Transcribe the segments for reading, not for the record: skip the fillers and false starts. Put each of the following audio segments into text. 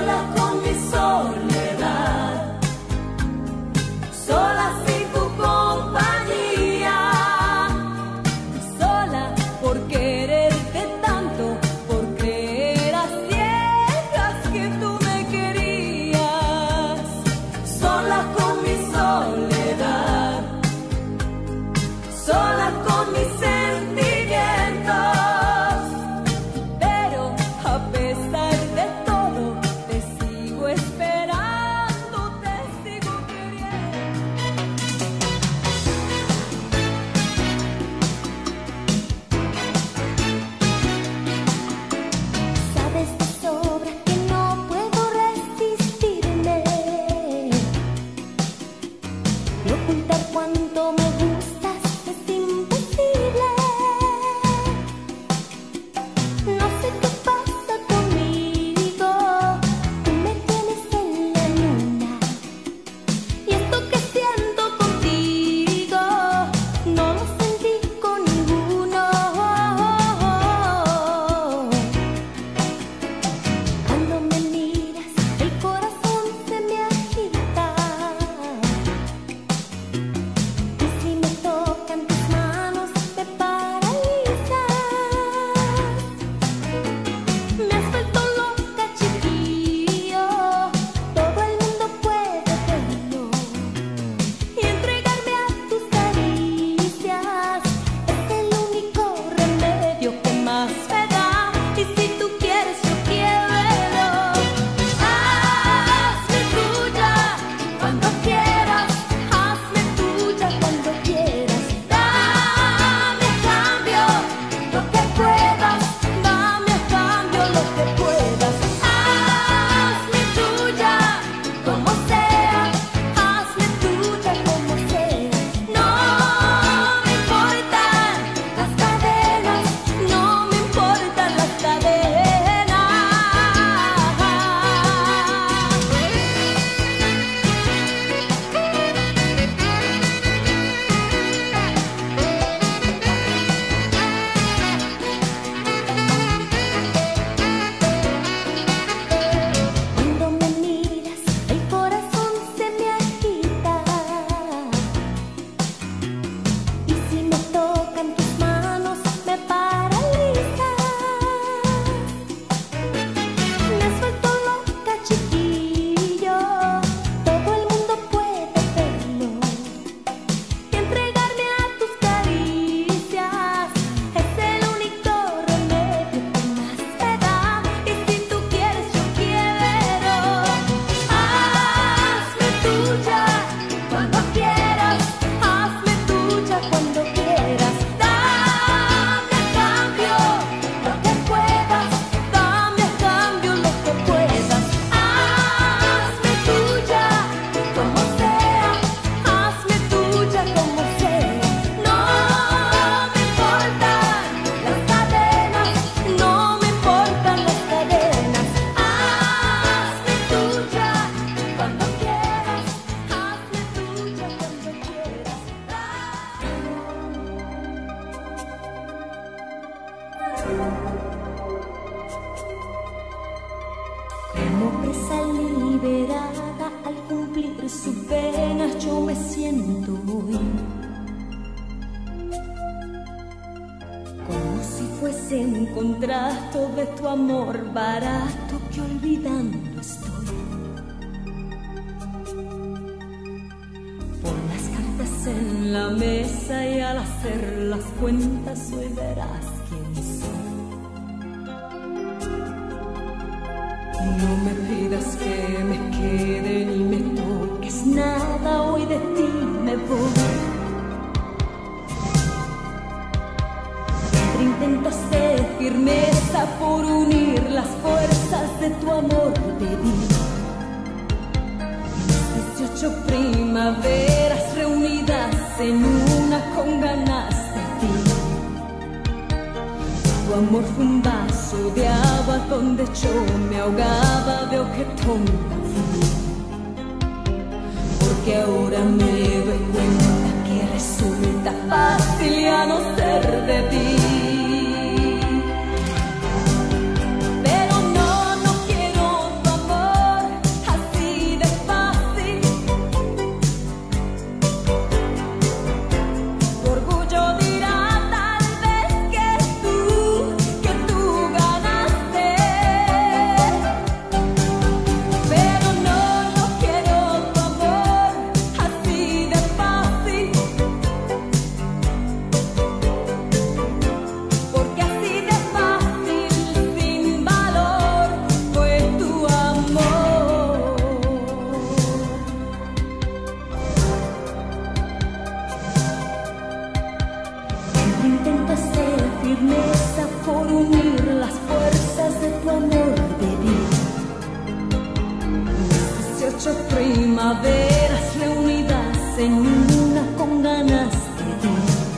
Como presa liberada al cumplir sus penas, yo me siento hoy como si fuese un contrato de tu amor barato que olvidando estoy. Pon las cartas en la mesa y al hacer las cuentas hoy verás quién soy. No me pidas que me quede ni me toques nada, hoy de ti me voy. Siempre intentas de firmeza por unir las fuerzas de tu amor de vida. 18 primaveras reunidas en una con ganas de ti. Tu amor fue un vaso de agua donde yo me ahogaba, veo que tonta fui. Porque ahora me doy cuenta que resulta fácil ya no ser de ti. Pero no quiero tu amor. ocho primaveras reunidas en una con ganas de ti.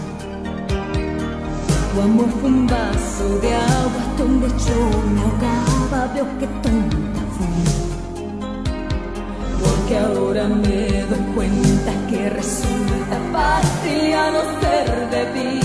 Tu amor fue un vaso de agua donde yo me ahogaba. Veo que tonta fui, porque ahora me doy cuenta que resulta fácil ya no ser de ti.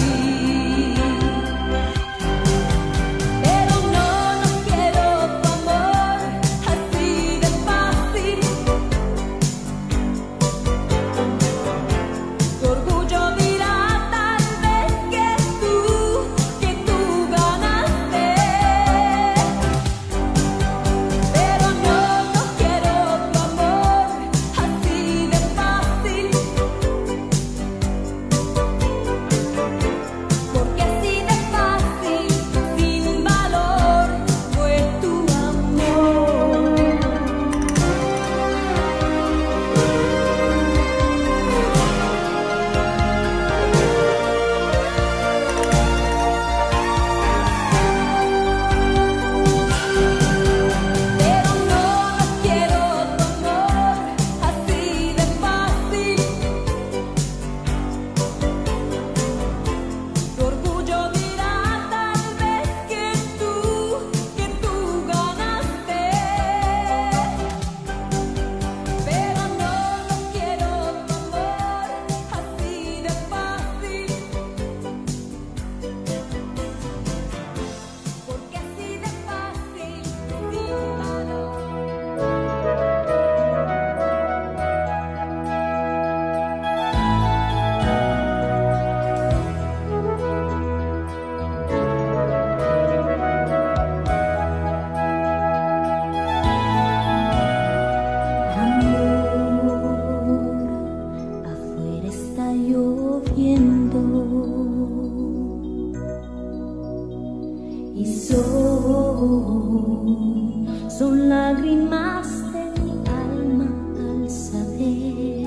Son lágrimas de mi alma al saber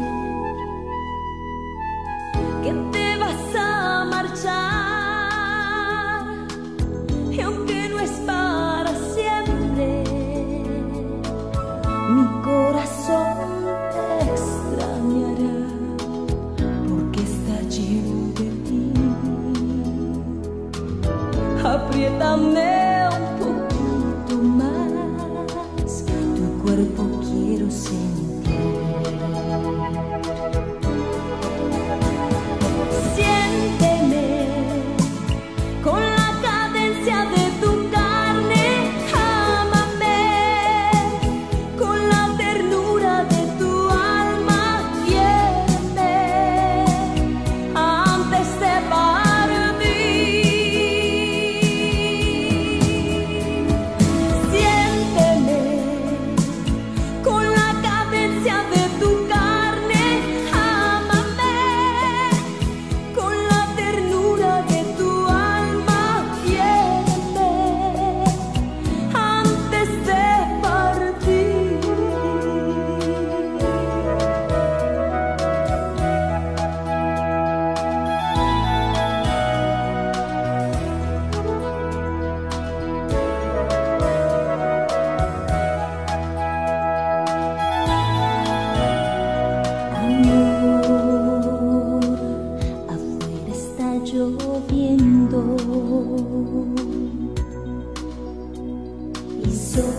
que te vas a marchar, y aunque no es para siempre, mi corazón te extrañará, porque está lleno de ti. Apriétame quiero sentir. Siénteme con la cadencia de tu carne, ámame con la ternura de tu alma, quiéreme antes de partir. Siénteme con la cadencia de tu carne, ámame con la ternura de tu alma, quiéreme antes de partir. Afuera está lloviendo y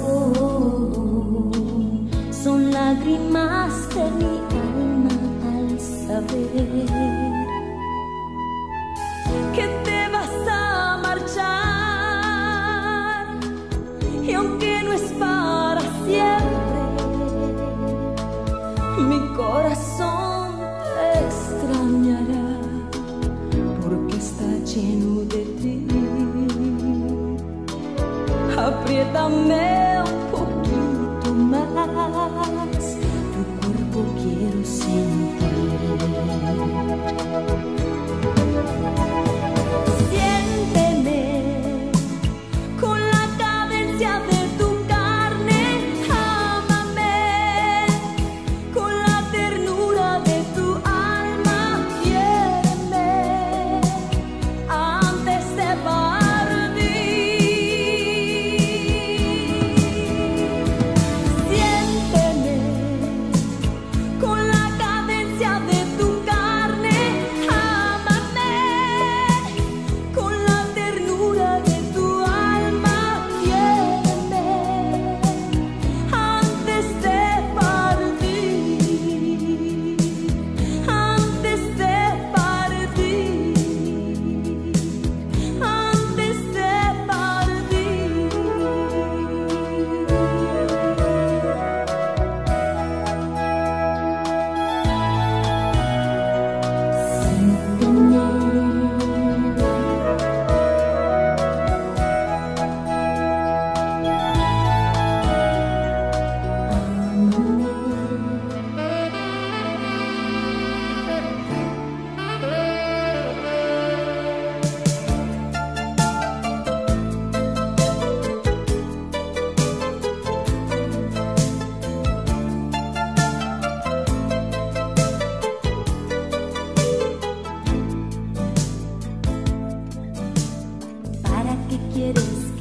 son lágrimas de mi alma al saber que te vas a marchar, y aunque no es para siempre, mi corazón te extrañará, porque está lleno de ti. Apriétame un poquito más, tu cuerpo quiero sentir. Siénteme con la cadencia de tu carne, ámame con la ternura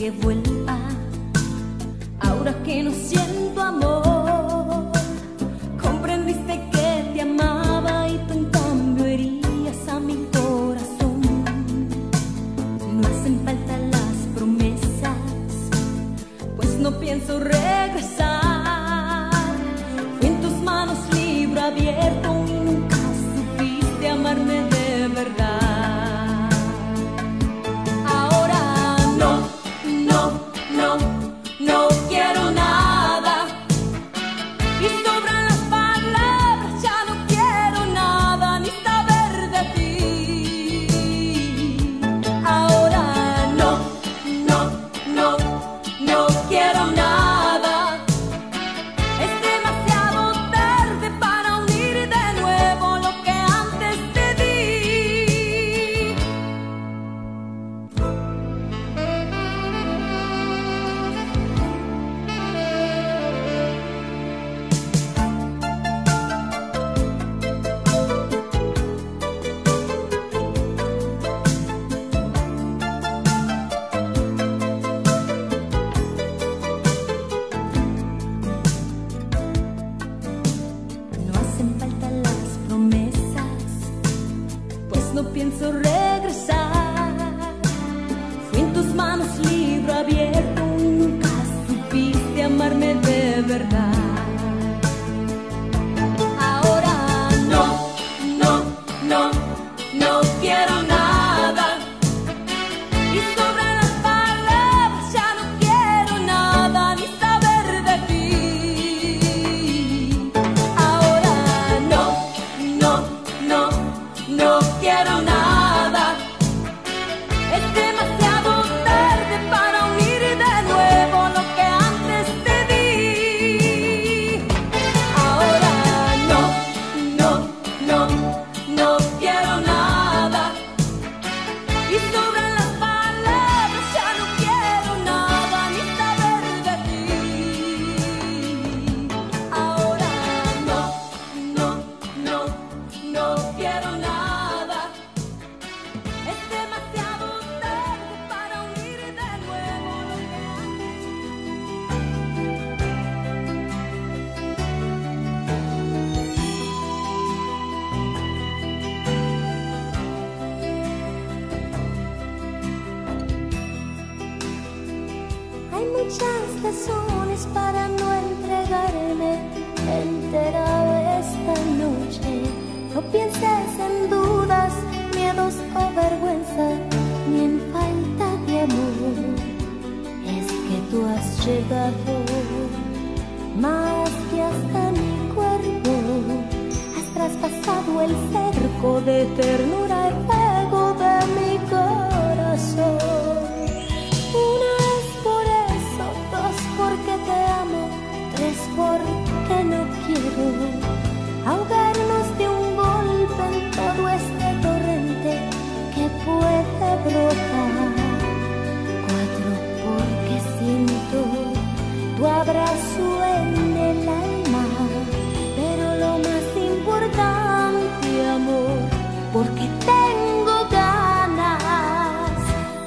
que vuelva, ahora que no siento amor. Comprendiste que te amaba y tú en cambio herías a mi corazón. No hacen falta las promesas, pues no pienso regresar. Fui en tus manos libro abierto y nunca supiste amarme de verdad. No quiero nada y sobran las palabras, ya no quiero nada ni saber de ti. Ahora no quiero nada. Es demasiado tarde para unir de nuevo lo que antes te di. No pienso regresar. Fui en tus manos libro abierto, nunca supiste amarme de verdad. Ahora no quiero nada y sobran las palabras, ya no quiero nada ni saber de ti. Ahora no quiero nada. Es demasiado tarde para unir de nuevo lo que antes te di. Ahora no quiero nada y sobran las palabras, ya no quiero nada ni saber de ti. Ahora no quiero nada. Es demasiado tarde para unir de nuevo lo que Hay muchas razones para no entregarme entera esta noche. No pienses en dudas, miedos o vergüenza, ni en falta de amor. Es que tú has llegado más que hasta mi cuerpo. Has traspasado el cerco de ternura y fuego de mi corazón. Una es por eso, dos porque te amo, tres porque no quiero ahogarnos de un golpe en todo este torrente que puede brotar. Cuatro porque siento tu abrazo en el alma, pero lo más importante, amor, porque tengo ganas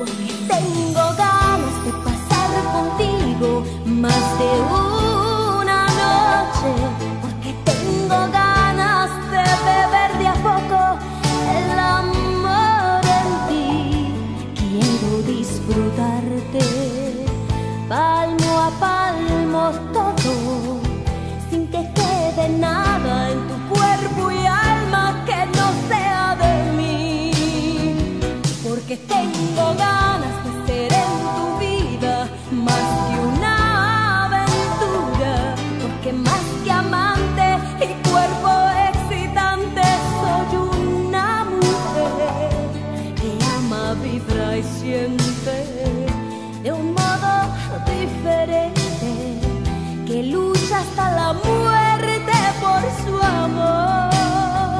de pasar contigo más de una noche, porque tengo ganas de beber de a poco el amor en ti. Quiero disfrutarte palmo a palmo todo, sin que quede nada en tu cuerpo y alma que no sea de mí, porque tengo ganas de ser en tu vida más que una aventura, porque más que amante y cuerpo excitante soy una mujer que ama, vibra y siente de un modo diferente, que lucha hasta la muerte por su amor.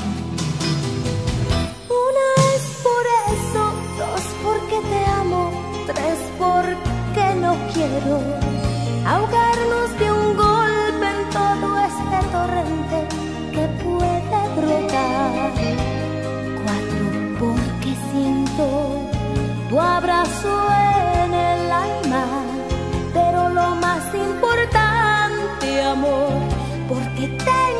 Una es por eso, dos porque te amo, tres porque no quiero ahogarnos de un golpe en todo este torrente que puede brotar. Cuatro porque siento tu abrazo en el aire. porque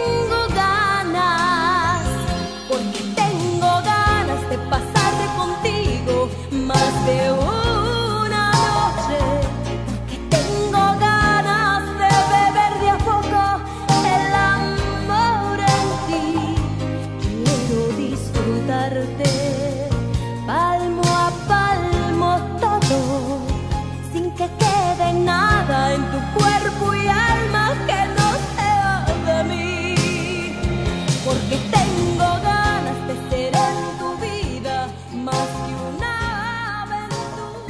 tengo ganas de pasarte contigo más de una noche, porque tengo ganas de beber de a poco el amor en ti. Quiero disfrutarte palmo a palmo todo, sin que quede nada en tu cuerpo y alma que no sea de mí, porque tengo ganas de ser en tu vida más que una aventura.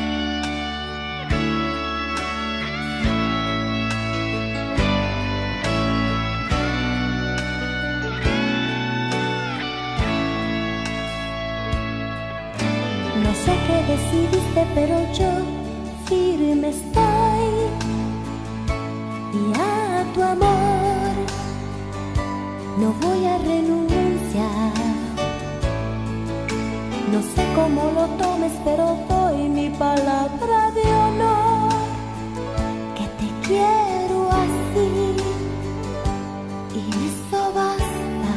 No sé qué decidiste, pero yo firme estoy, y a tu amor no voy a renunciar. No sé cómo lo tomes, pero doy mi palabra de honor, que te quiero así, y eso basta.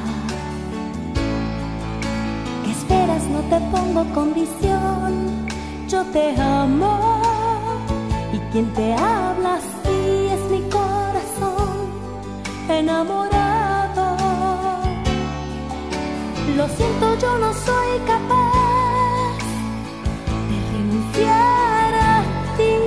¿Qué esperas? No te pongo condición, yo te amo, y quien te habla así es mi corazón enamorado. Lo siento, yo no soy capaz de renunciar a ti.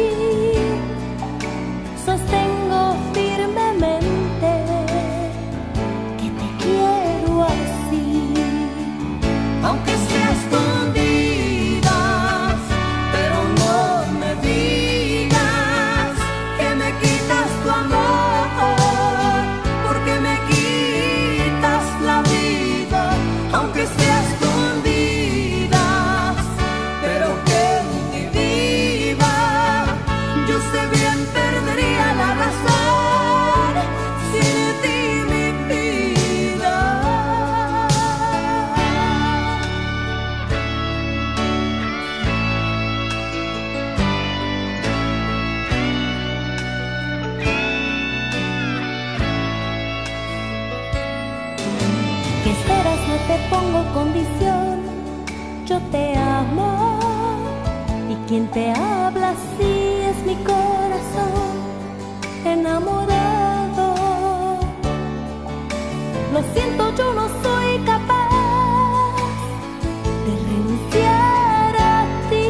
Sostengo firmemente que te quiero así, aunque sea escondidas, pero no me digas que me quitas tu amor, porque me quitas la vida, aunque sea escondidas, pero que en ti viva. Yo sé bien perdería la razón sin ti, mi vida. ¿Qué esperas? No te pongo condición, yo te amo, y quien te habla así es mi corazón enamorado. Lo siento, yo no soy capaz de renunciar a ti.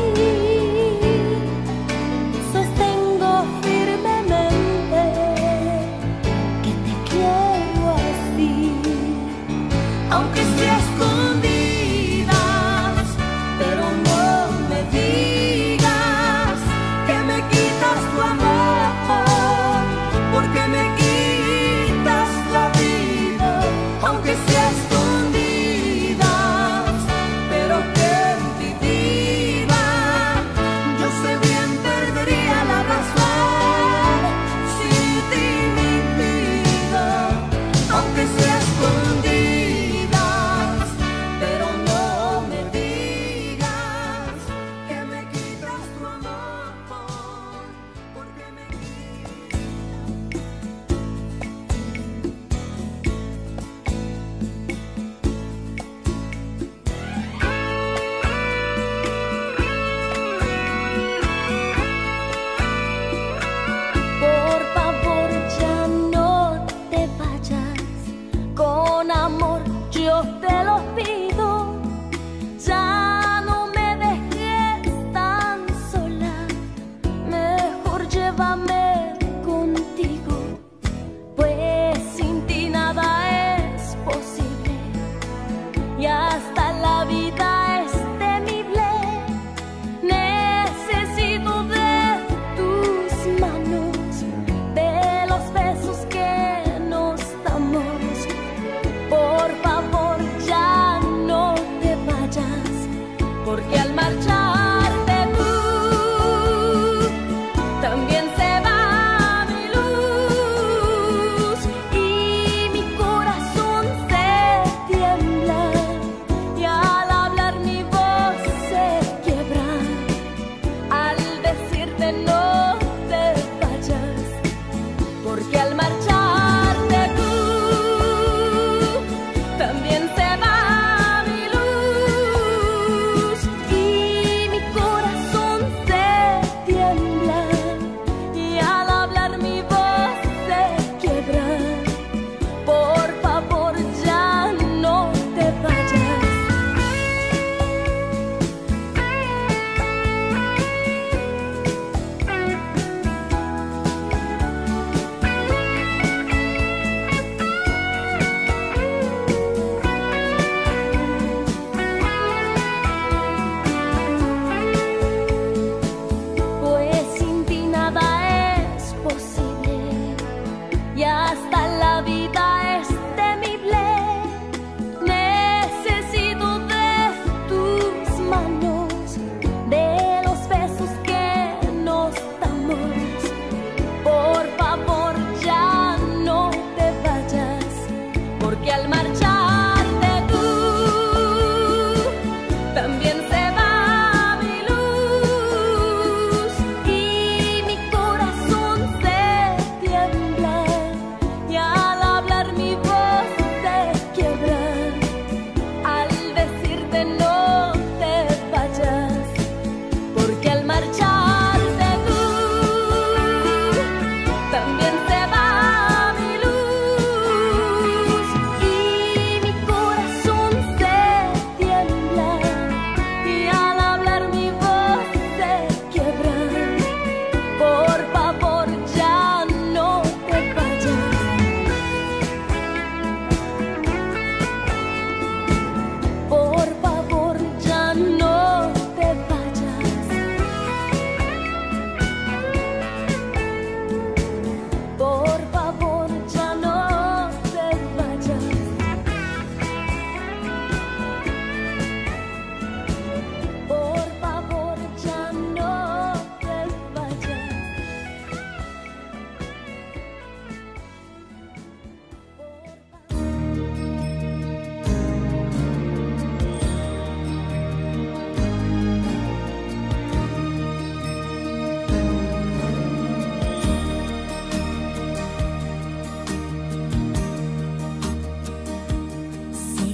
Sostengo firmemente que te quiero así, aunque sea escondidas, pero no me digas que me quitas tu amor, porque me quitas la vida, aunque sea escondidas, pero que en ti viva. Yo sé bien perdería la razón sin ti, mi vida, aunque sea escondidas, pero no me digas que me quitas tu amor, porque me Por favor, ya no te vayas, con amor yo te lo pido. Ya no me dejes tan sola, mejor llévame contigo, pues sin ti nada es posible y hasta la vida es temible. Necesito de tus manos, de los besos que nos damos. Por favor, ya no te vayas, porque al marcharte tú, también se va mi luz y mi corazón se tiembla, y al hablar mi voz se quiebra, al decirte no te vayas, porque al marcharte y hasta la vida es temible. Necesito de tus manos, de los besos que nos damos. Por favor, ya no te vayas, porque al marcharte tú, también se va mi luz y mi corazón se tiembla, y al hablar mi voz se quiebra, al decirte no te vayas, porque al marcharte tú, también se va mi luz y mi corazón se tiembla, y al hablar mi voz se quiebra. Por favor, ya no te vayas. Por favor, ya no te vayas. Por favor, ya no te vayas. Por favor, ya no te vayas. Sé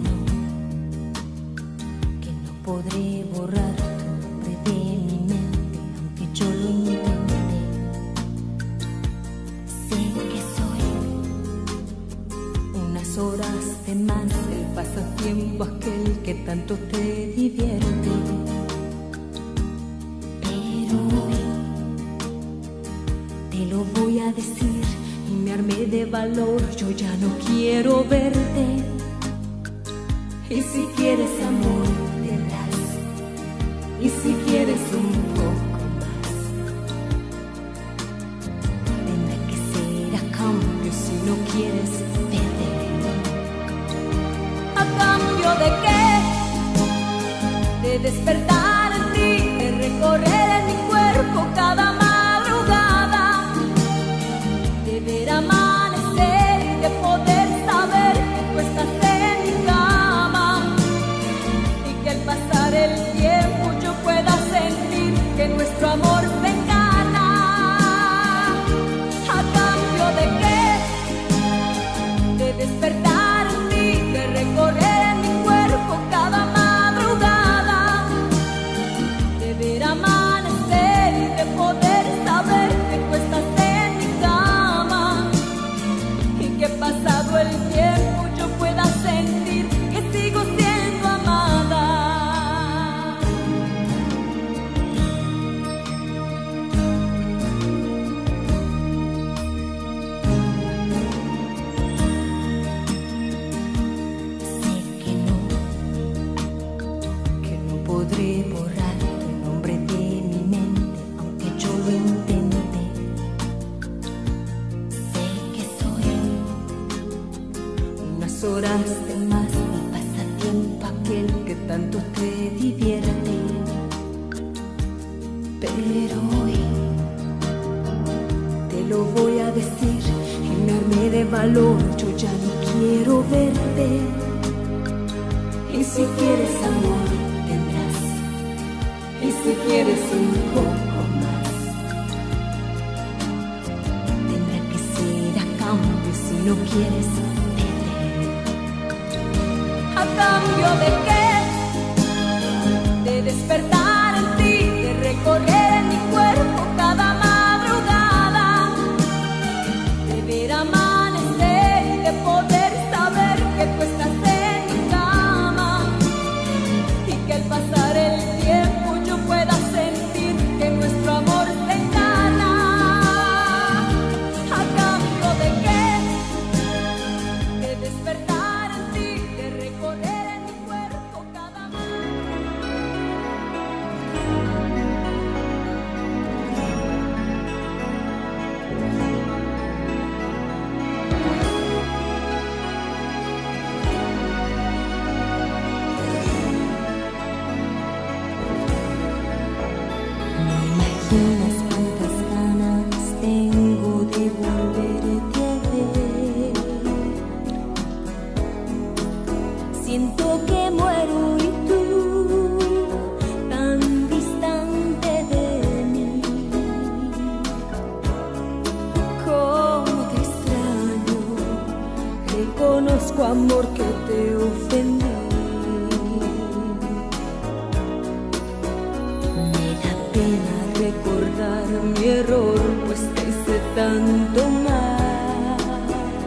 que no podré borrar tu nombre de mi mente, aunque yo lo intente. Sé que soy unas horas de más, el pasatiempo aquel que tanto te divierte. Pero hoy te lo voy a decir y me armé de valor, yo ya no quiero verte. Y si quieres amor, tendrás. Y si quieres un poco más, tendrá que ser a cambio si no quieres perder. ¿A cambio de qué? De despertar en ti, de recorrer en mi cuerpo cada madrugada, de ver amanecer y de poder saber que tú estás en mi cama, y que al pasar el tiempo yo pueda sentir que nuestro amor se gana. ¿A cambio de qué? De despertar en ti, de recorrer en mi cuerpo cada madrugada, de ver amanecer y de poder saber que tú estás en mi cama, y que pasado el tiempo yo pueda sentir que sigo siendo amada. Sé que no podré borrar tu nombre de mi mente, aunque yo lo intente. Sé que soy unas horas de más, mi pasatiempo aquel que tanto te divierte. Pero hoy te lo voy a decir y me armé de valor, yo ya no quiero verte. Y si quieres amor, tendrás. Y si quieres un poco más, tendrá que ser a cambio si no quieres perder. ¿A cambio de qué? De despertar en ti, de recorrer en mi cuerpo cada madrugada, de ver amanecer y de poder saber que tú estás en mi cama, y que al pasar el tiempo yo pueda sentir que nuestro amor se gana. ¿A cambio de qué? De despertar en ti, de recorrer en mi cuerpo amor que te ofendí. Me da pena recordar mi error, pues te hice tanto mal.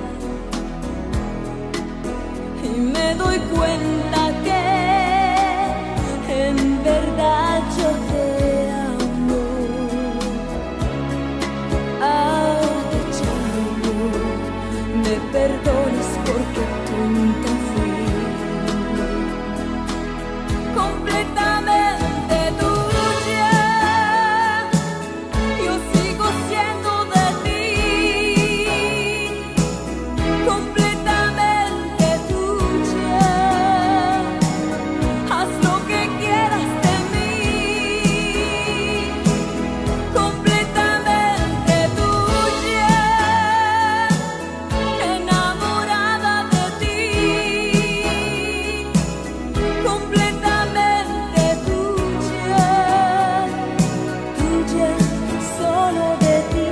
Y me doy cuenta que en verdad yo te amo. Ahora que ya no me perdones porque tonta fui. Completamente tuya, yo sigo siendo de ti. Completamente tuya, haz lo que quieras de mí. Completamente tuya, enamorada de ti. Completamente tuya, tuya, solo de ti.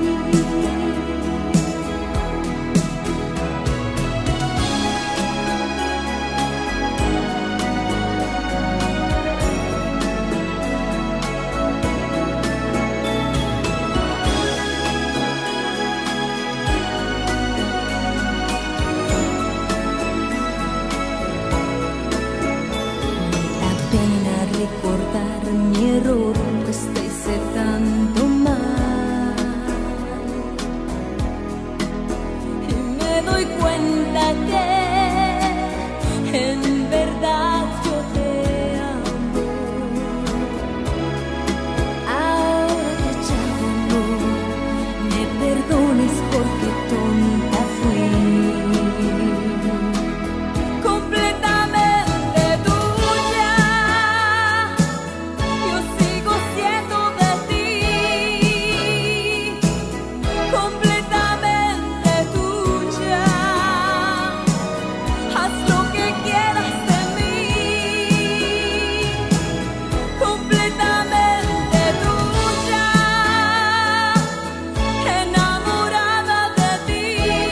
Me da pena recordar mi error, pues te hice tanto mal. Y me doy cuenta que en verdad yo te amo. Ahora que ya no me perdones porque tonta fui. Completamente tuya, yo sigo siendo de ti. Completamente tuya, haz lo que quieras de mí. Completamente tuya, enamorada de ti.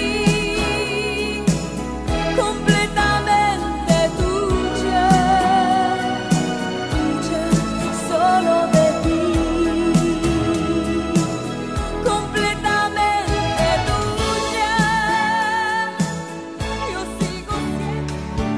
Completamente tuya, tuya, solo de ti. Completamente tuya, yo sigo siendo.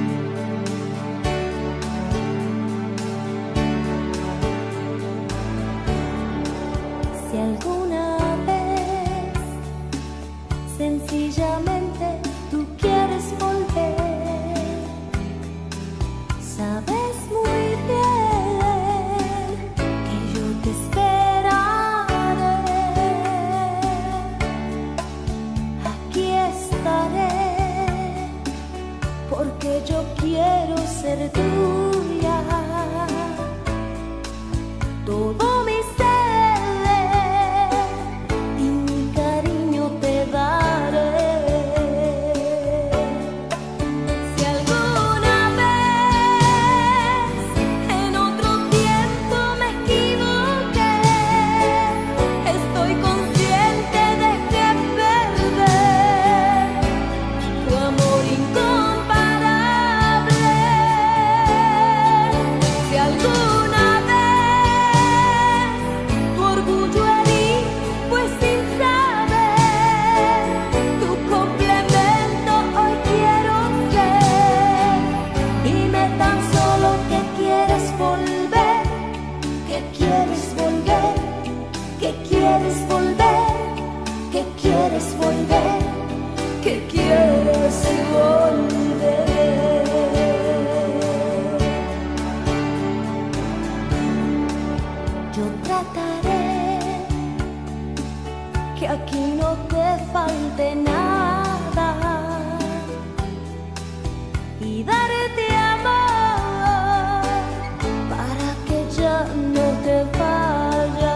Si alguna vez sencillamente tú quieres volver, sabes muy bien que yo te esperaré. Aquí estaré porque yo quiero ser tuya. Todo mi ser y mi cariño te daré. Si alguna vez en otro tiempo me equivoqué, estoy consciente de que perder tu amor incomparable. Si alguna vez tu orgullo herí, pues sin saber tu complemento hoy quiero ser. Dime tan solo que quieres volver, que quieres volver, que quieres volver, que quieres volver, que quieres volver. Yo trataré que aquí no te falte nada y darte amor para que ya no te vayas.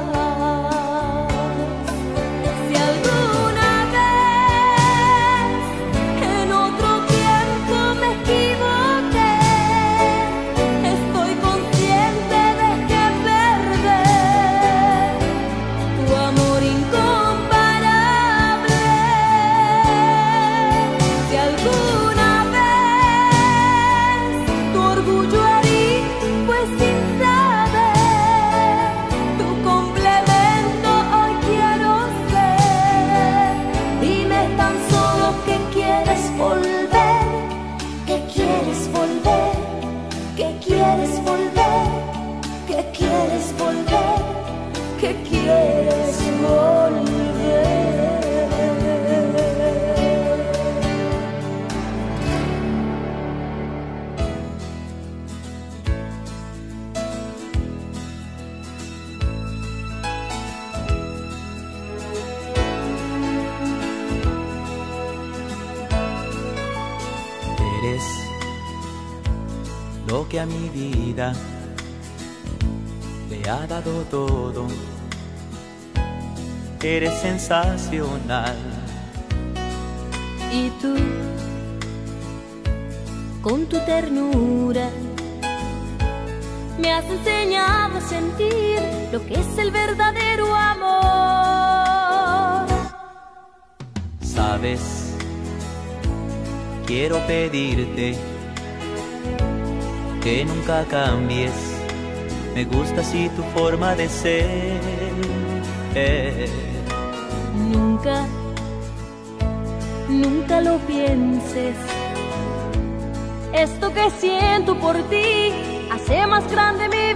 Si alguna vez en otro tiempo me equivoqué, estoy consciente de que perder tu amor incomparable. quieres volver. Eres lo que a mi vida le ha dado todo. Eres sensacional. Y tú, con tu ternura, me has enseñado a sentir lo que es el verdadero amor. Sabes, quiero pedirte que nunca cambies. Me gusta así tu forma de ser. Nunca, nunca lo pienses. Esto que siento por ti hace más grande mi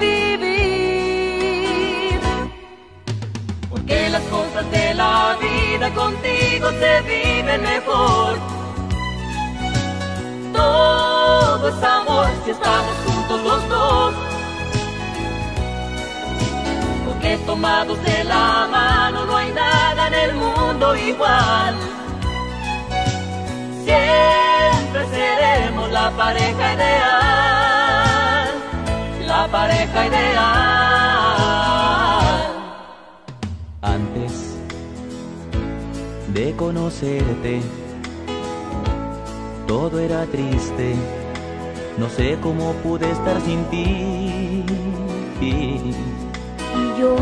vivir. Porque las cosas de la vida contigo se viven mejor. Todo es amor si estamos juntos los dos. Porque tomados de la mano no hay nada en el mundo igual. Siempre seremos la pareja ideal, la pareja ideal. Antes de conocerte, todo era triste. No sé cómo pude estar sin ti. Y yo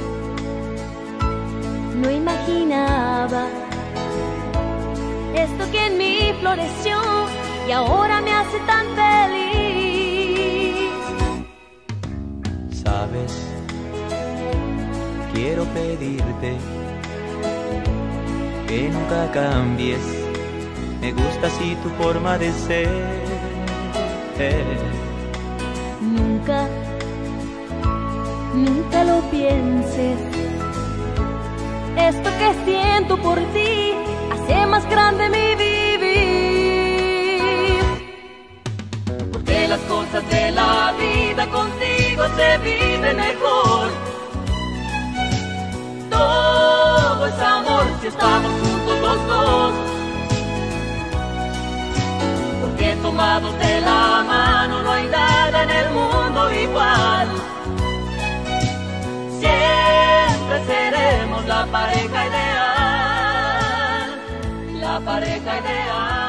no imaginaba esto que en mí floreció y ahora me hace tan feliz. Sabes, quiero pedirte que nunca cambies. Me gusta así tu forma de ser. Nunca, nunca lo pienses. Esto que siento por ti hace más grande mi vivir. Porque las cosas de la vida contigo se viven mejor. Todo es amor si estamos juntos los dos. Porque tomados de la mano no hay nada en el mundo igual. Siempre seremos la pareja ideal, la pareja ideal.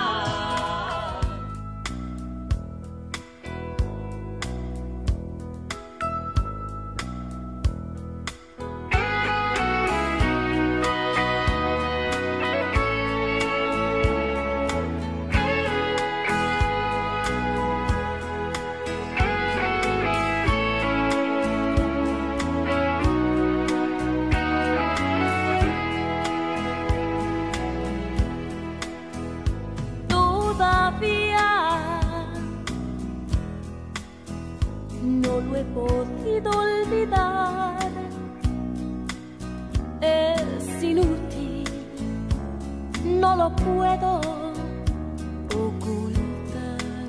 No lo he podido olvidar. Es inútil, no lo puedo ocultar.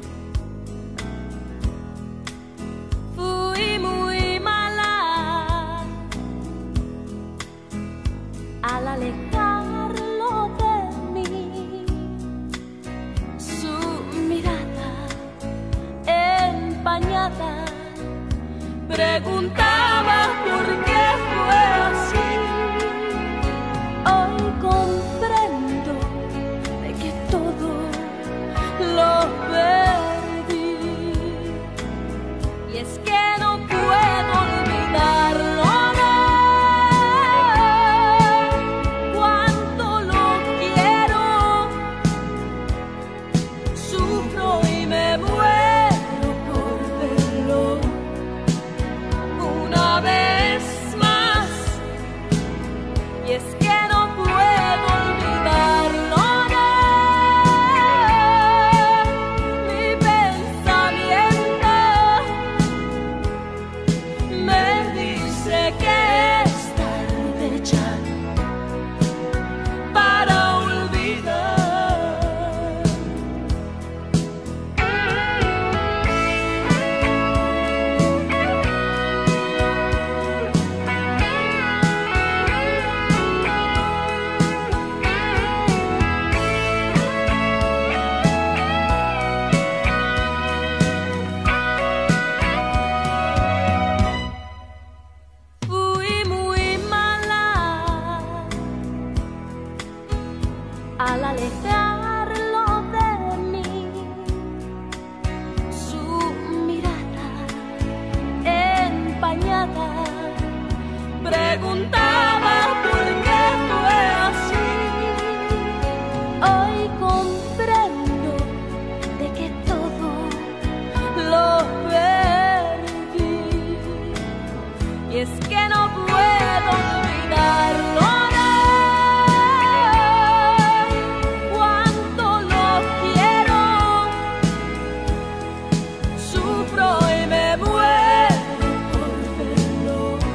Fui muy mala al alejarlo de mí. Su mirada empañada preguntaba por qué fue así. Hoy comprendo de que todo lo al alejarlo de mí. Su mirada empañada preguntaba por qué fue así. Hoy comprendo de que todo lo perdí, y es que no puedo olvidarlo. Cuánto lo quiero, sufro y me muero por verlo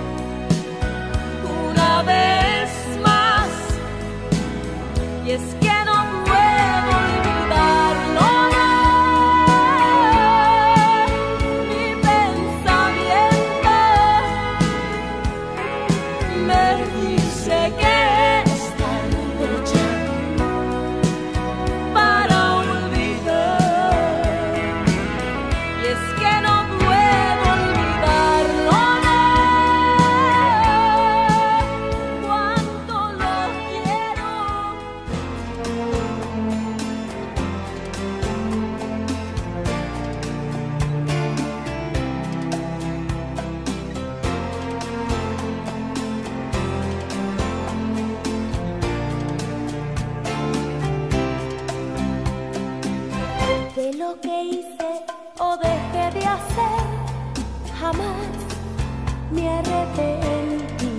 una vez más, y es que no puedo olvidarlo. Mi pensamiento me dice que es tarde ya para olvidar, y es que no puedo olvidarlo. Cuánto lo quiero. De lo que hice o dejé de hacer, jamás me arrepentí.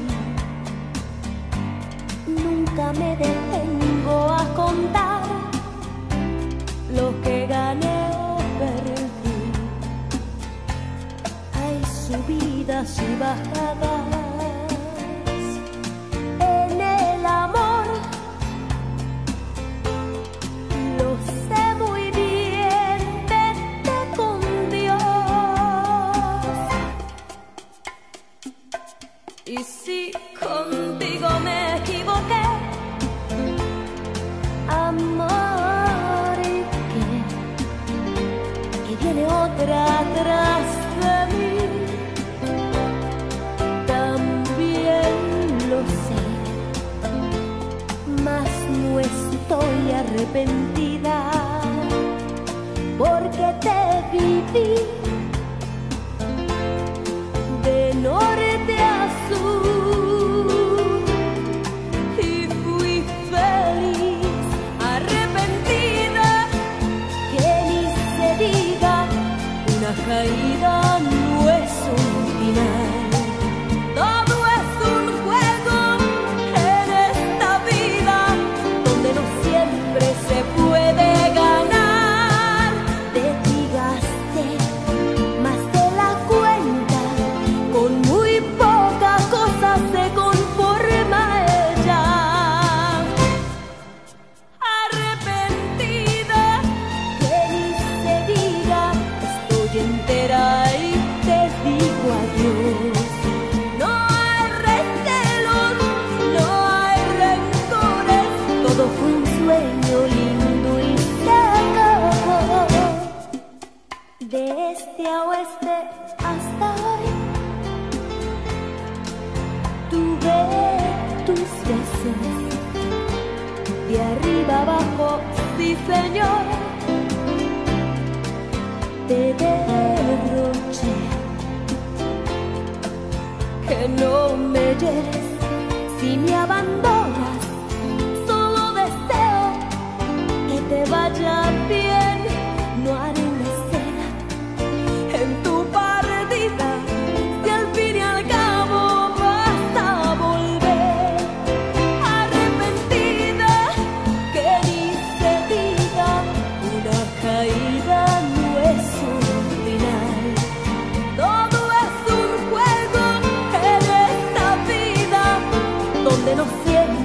Nunca me detengo a contar lo que gané o perdí. Hay subidas y bajadas en el amor. Lo sé muy bien, vete con Dios. Y si contigo me equivoqué, amor, ¿y qué? Que viene otra atrás de mí. También lo sé, mas no estoy arrepentida, porque te viví de norte a sur y fui feliz. Arrepentida, que ni se diga, una caída no es un final. Todo es un juego en esta vida, donde no siempre se puede ganar. Te digaste más de la cuenta, con muy poca cosa se conforma ella. Arrepentida, que ni se diga, estoy entera y te digo adiós. No hay recelos, no hay rencores, todo fue un sueño lindo y se acabó. De este a oeste hasta hoy, tuve tus besos, de arriba abajo, sí señor, te derroché. Que no me hieres si me abandonas, solo deseo que te vaya bien. No haré una escena en tu partida, si al fin y al cabo vas a volver. Arrepentida, que ni se diga, una caída no es un final. Todo es un juego en esta vida, donde no siempre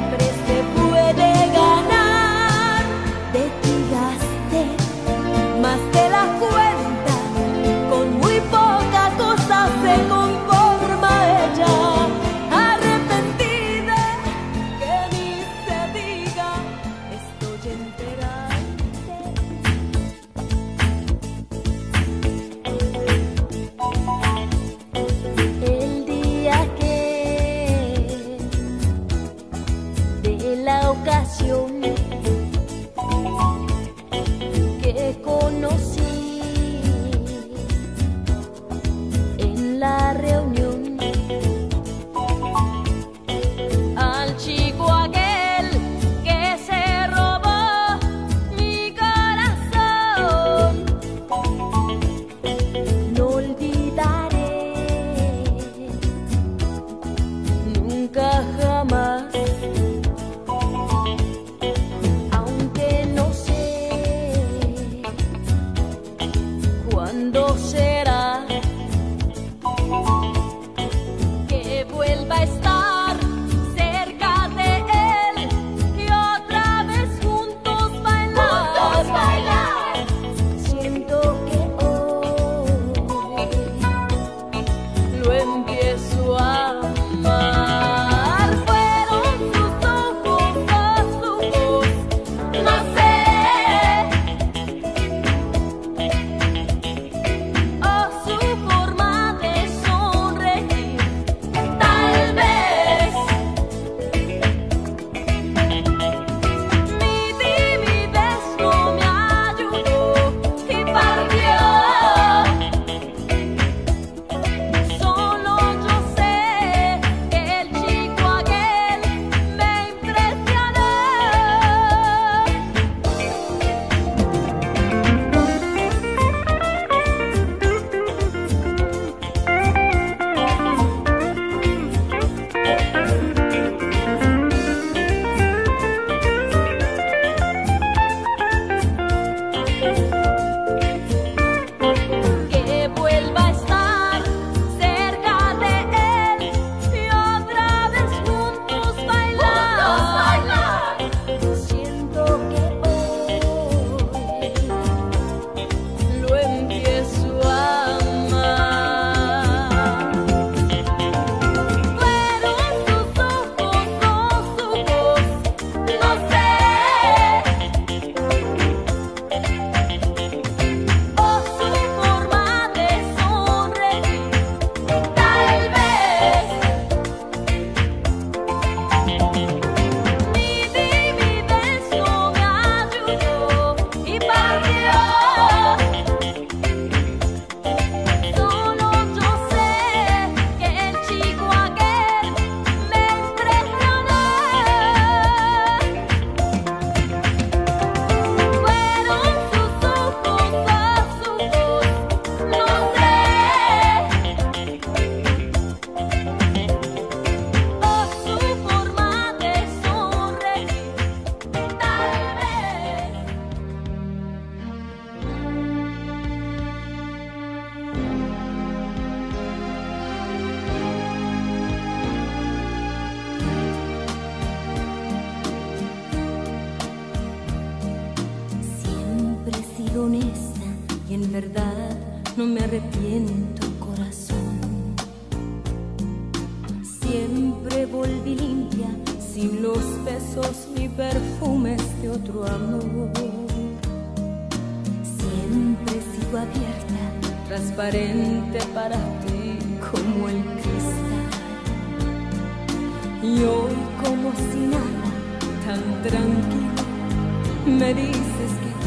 verdad no me arrepiento, corazón. Siempre volví limpia, sin los besos ni perfumes de otro amor. Siempre sigo abierta, transparente para ti como el cristal. Y hoy como si nada, tan tranquilo, me dices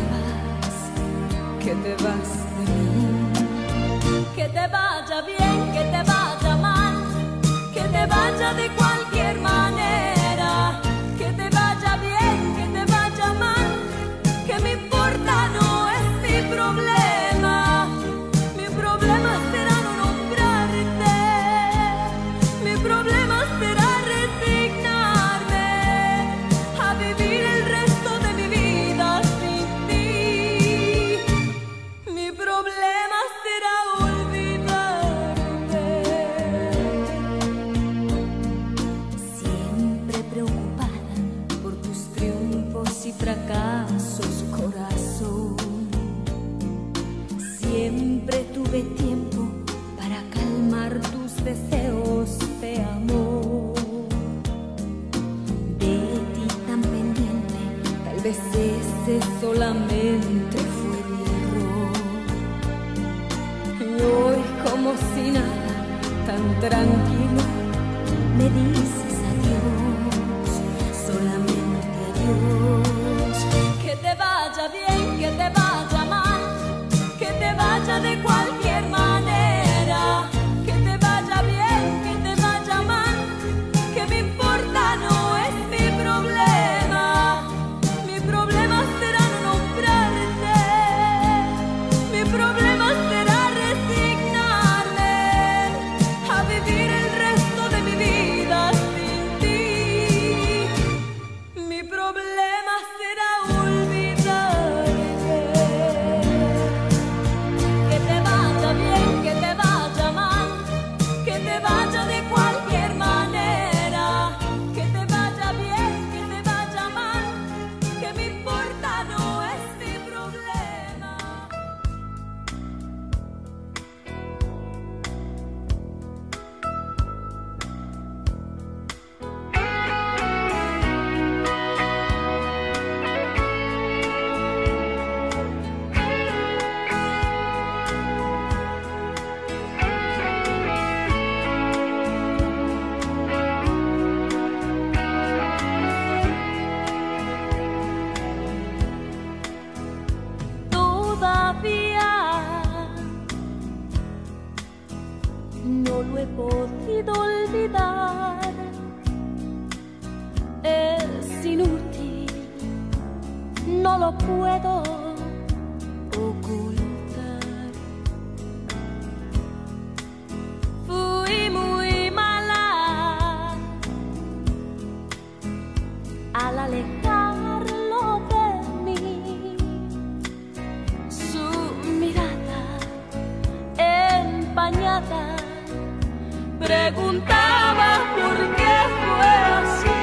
que te vas de mí. Que te vaya bien, que te vaya mal, que te vaya de cualquier manera. Que te vaya bien, que te vaya mal, que me importa no es mi problema. Mi problema será no nombrarte, mi problema será resignarme a vivir el resto de mi vida sin ti. Mi problema será olvidarte. Siempre preocupada por tus triunfos y fracasos, corazón. Siempre tuve tiempo para calmar tus deseos de amor. De ti tan pendiente, tal vez ese solamente fue mi error. Y hoy como si nada, tan tranquilo, me dices adiós, solamente adiós. Que te vaya bien, que te vaya mal, que te vaya de cualquier manera. Que te vaya bien, que te vaya mal, que me importa no es mi problema. Mi problema será no nombrarte, mi problema será resignarme a vivir el resto de mi vida sin ti. Mi problema será olvidarte. Que te vaya bien, que te vaya mal, que te vaya de cualquier manera. Que te vaya bien, que te vaya mal, que me importa no es mi problema. Todavía no lo he podido olvidar. Es inútil, no lo puedo ocultar. Fui muy mala al alejarlo de mí. Su mirada empañada preguntaba por qué fue así.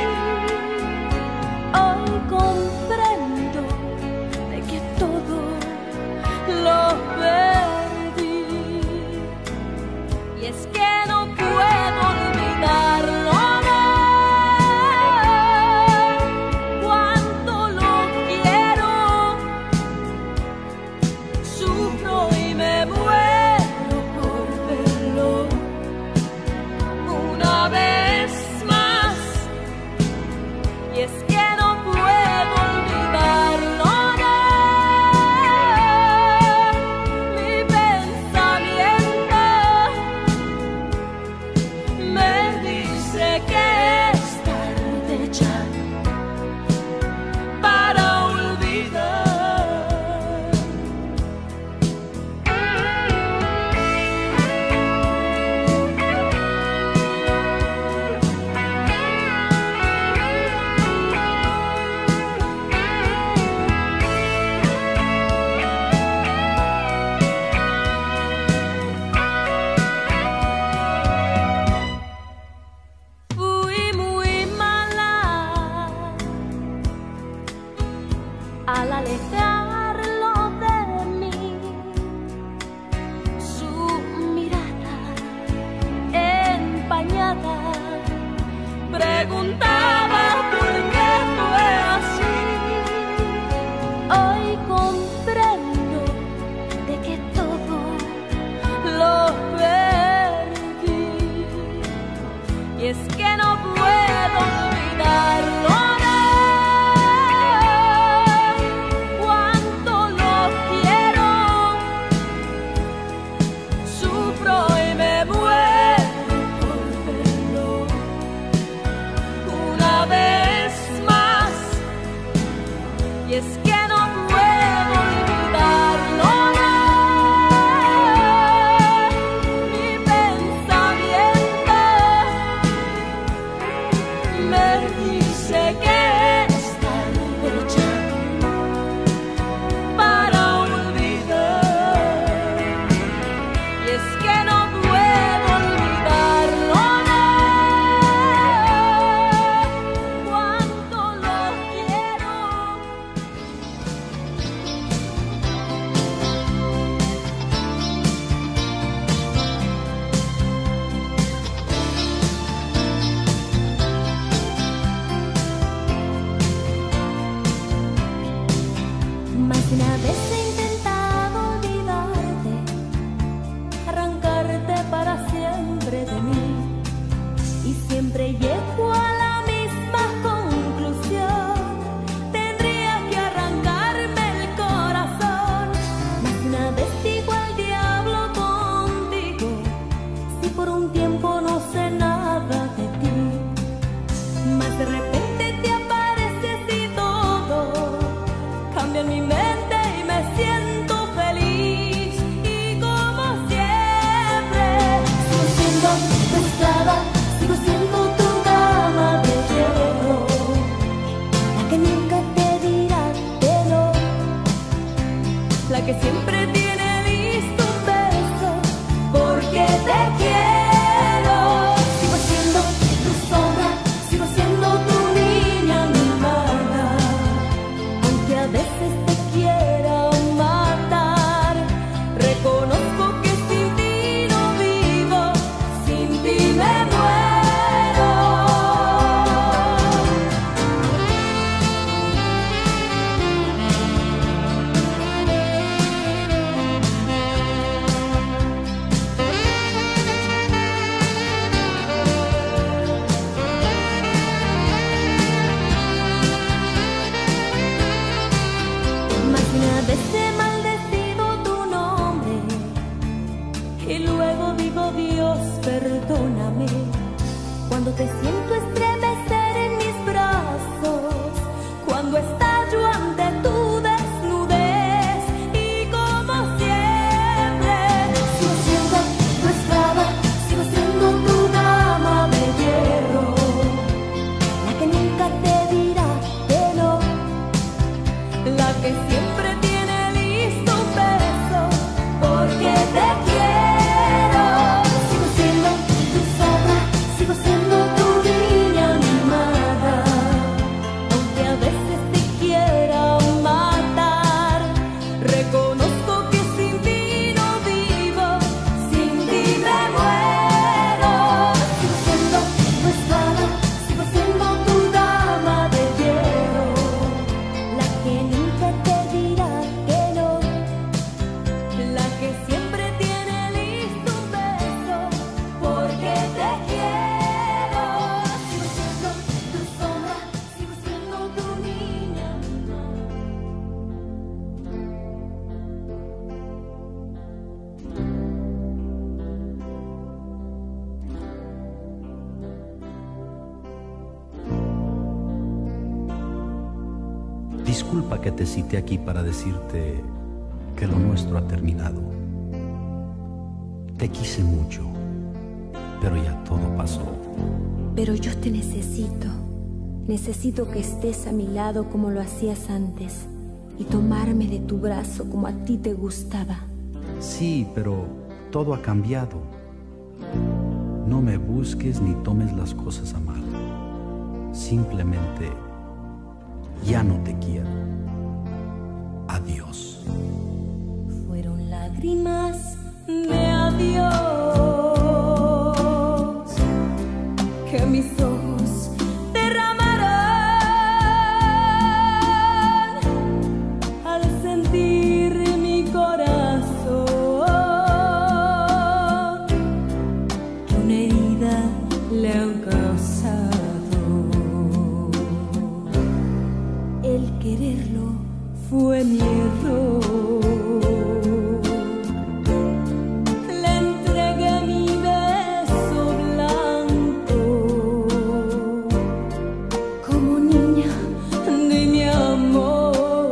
Hoy comprendo de que todo lo perdí. Y es que no puedo olvidarlo, no. Cuánto lo quiero, sufro y me muero por verlo una vez más. Y es que no puedo olvidarlo, no. Mi pensamiento me dice que es tarde ya para olvidar. Fui muy mala al alejarlo de mí. y es que no puedo olvidarlo. Mi pensamiento me dice que está hecha para olvidar, y es que no puedo olvidarlo. Cuánto lo quiero. Más de una vez he intentado olvidarte, arrancarte para siempre de mí, y siempre llego a la misma conclusión: tendría que arrancarme el corazón. Más de una vez digo al diablo contigo, si por un tiempo no sé nada de ti, más de repente te apareces y todo cambia en mi mente y me siento feliz. Y como siempre, sigo siendo tu esclava, sigo siendo tu dama de hierro, la que nunca te dirá que no, la que siempre tiene listo un beso porque te quiero. Sigo siendo tu sombra, sigo siendo tu niña mimada, aunque a veces te quiera matar. Reconozco que sin ti no vivo, sin ti me muero. Más de una vez he maldecido tu nombre y luego digo: Dios, perdóname. Cuando te siento estremecer en mis brazos, cuando estallo ante tu desnudez, y como siempre, sigo siendo tu esclava, sigo siendo tu dama de hierro, la que nunca te dirá que no, la que siempre tiene listo un beso porque te quiero. Sigo siendo tu sombra, sigo siendo tu niña mimada, aunque a veces te quiera matar. Reconozco que sin ti no vivo, sin ti me muero. Sigo siendo tu esclava, sigo siendo tu dama de hierro, la que nunca te dirá que no, la que siempre tiene listo un beso porque te quiero. Sigo siendo tu sombra, sigo siendo tu niña mimada. Disculpa que te cite aquí para decirte que lo nuestro ha terminado. Te quise mucho, pero ya todo pasó. Pero yo te necesito, necesito que estés a mi lado como lo hacías antes, y tomarme de tu brazo como a ti te gustaba. Sí, pero todo ha cambiado. No me busques ni tomes las cosas a mal. Simplemente ya no te quiero. Adiós. Fueron lágrimas de adiós que mis ojos derramarán al sentir mi corazón que una herida le han causado. El quererlo fue mi error. Le entregué mi beso blanco como niña de mi amor.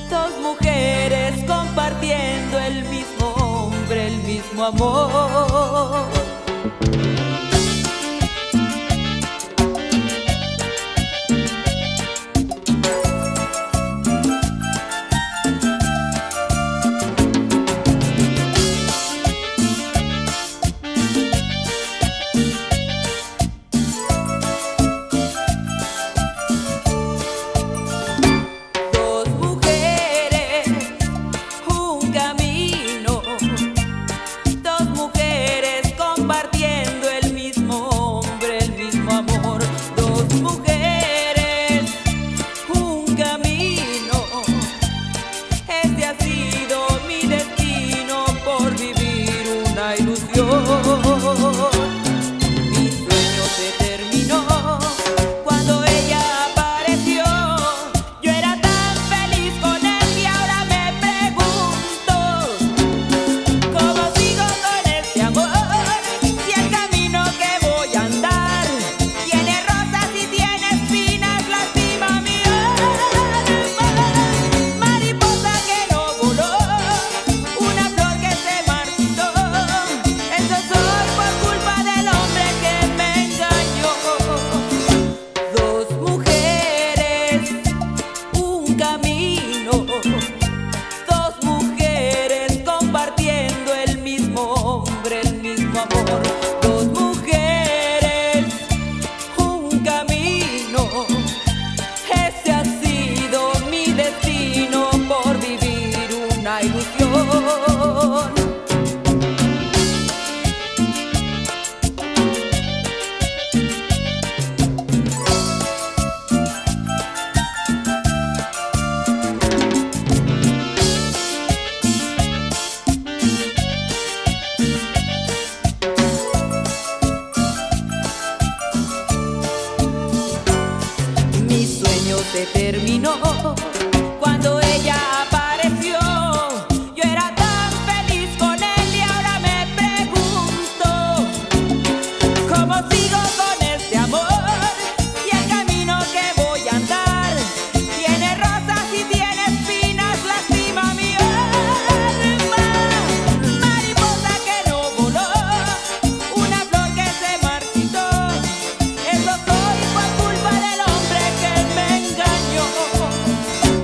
Dos mujeres compartiendo el mismo hombre, el mismo amor. Se terminó cuando ella apareció. Yo era tan feliz con él y ahora me pregunto cómo sigo con este amor y el camino que voy a andar tiene rosas y tiene espinas, lastima mi alma. Mariposa que no voló, una flor que se marchitó, eso soy por culpa del hombre que me engañó.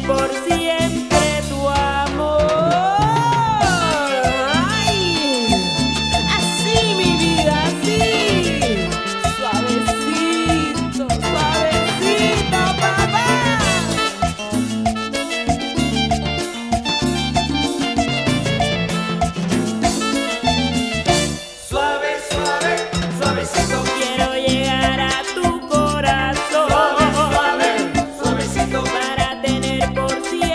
por siempre tu amor. Ay, así mi vida, así, suavecito, suavecito, papá. Suave, suave, suavecito. Quiero llegar a tu corazón Suave, suave, suavecito. para tener por siempre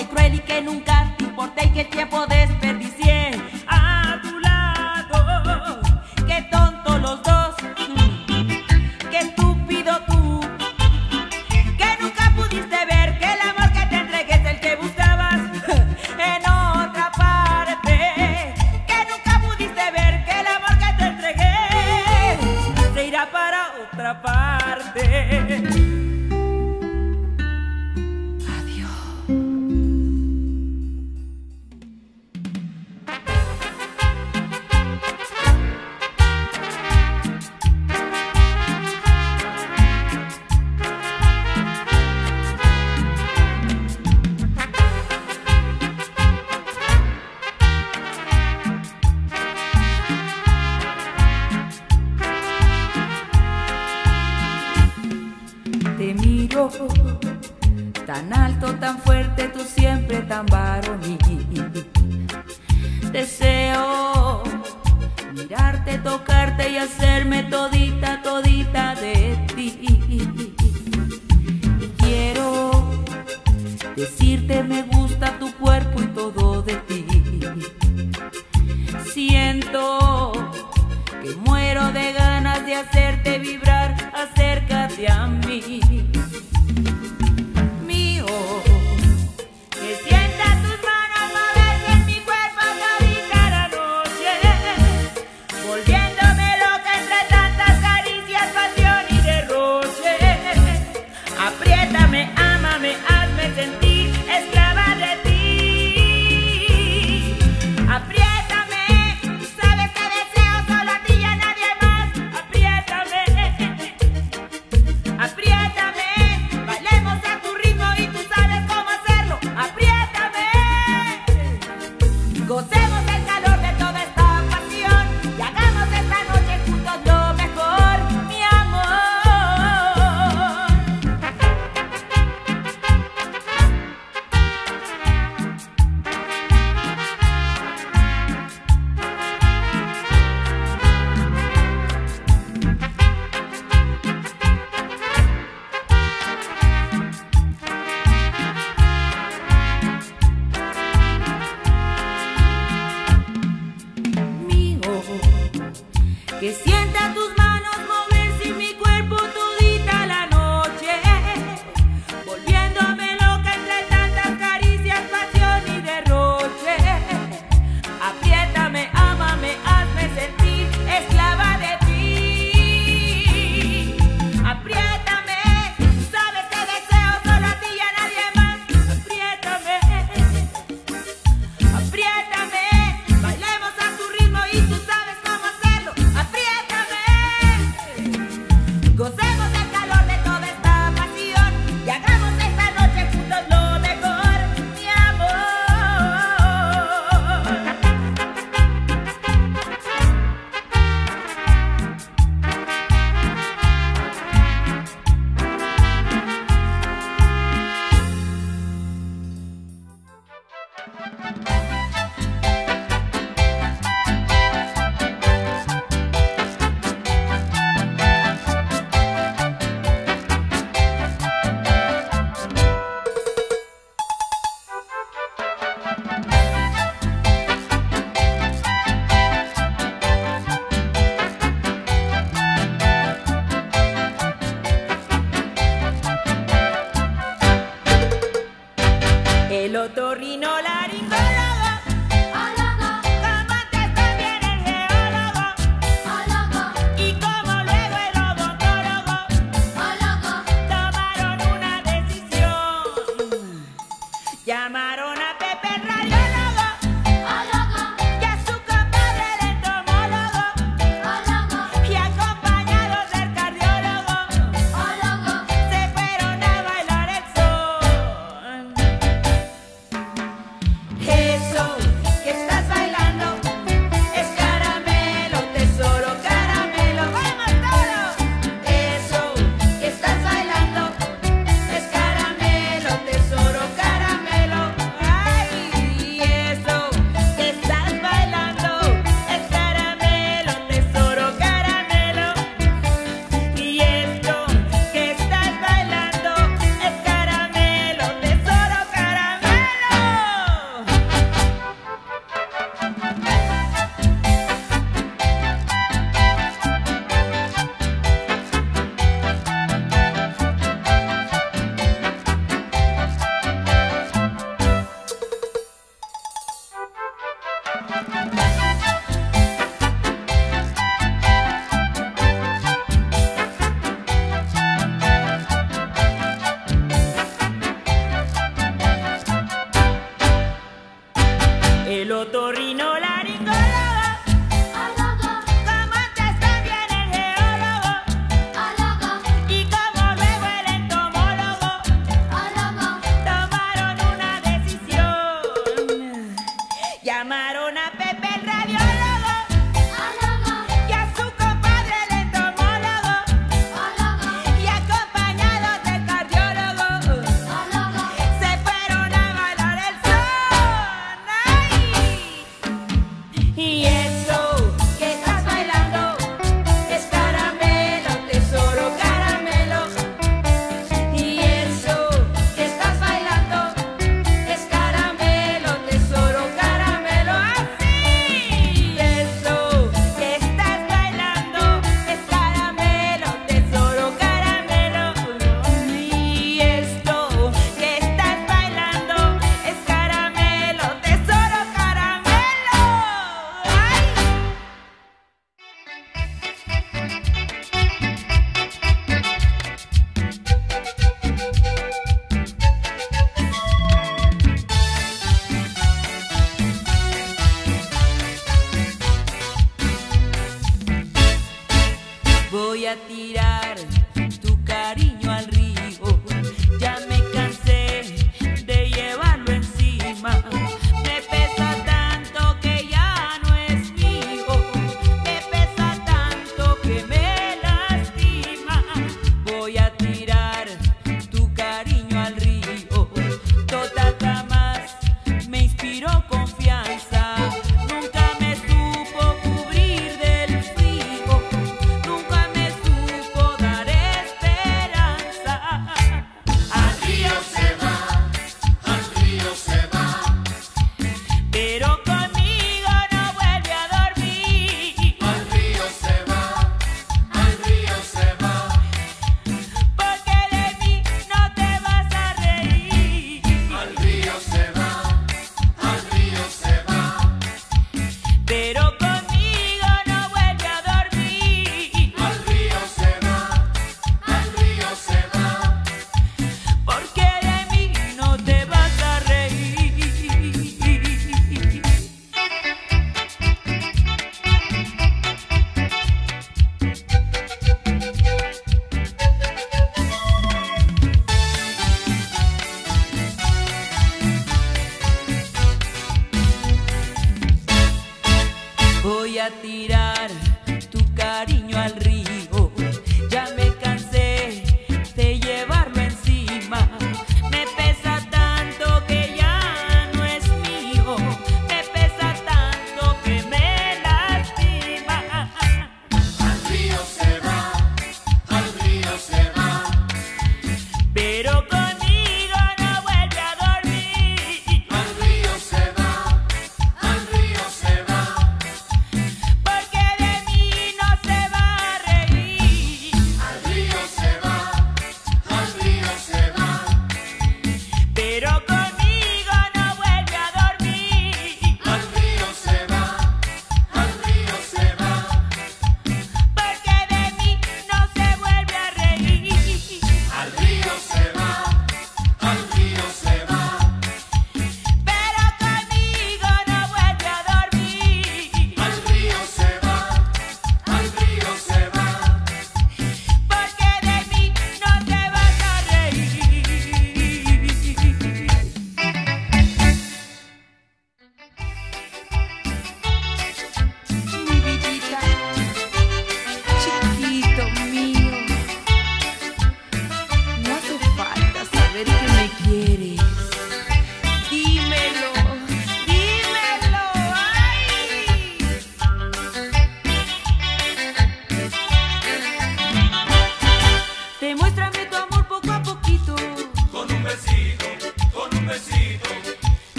y cruel y que nunca te importé y que el tiempo desperdicié a tu lado. Qué tonto los dos, qué estúpido tú, que nunca pudiste ver que el amor que te entregué es el que buscabas en otra parte. Que nunca pudiste ver que el amor que te entregué se irá para otra parte. Te miro tan alto, tan fuerte, tú siempre tan varonil. Deseo mirarte, tocarte y hacerme todita, todita de ti. Y quiero decirte me gusta tu cuerpo y todo de ti. Siento que muero de ganas de hacerte vibrar, acércate a mí. Mío, que sienta tus manos moverse en mi cuerpo todita la noche, volviéndome loca entre tantas caricias, pasión y derroche. Apriétame, ámame, hazme sentir esclava de ti. Apriétame, sabes que deseo solo a ti y a nadie más. Apriétame, apriétame.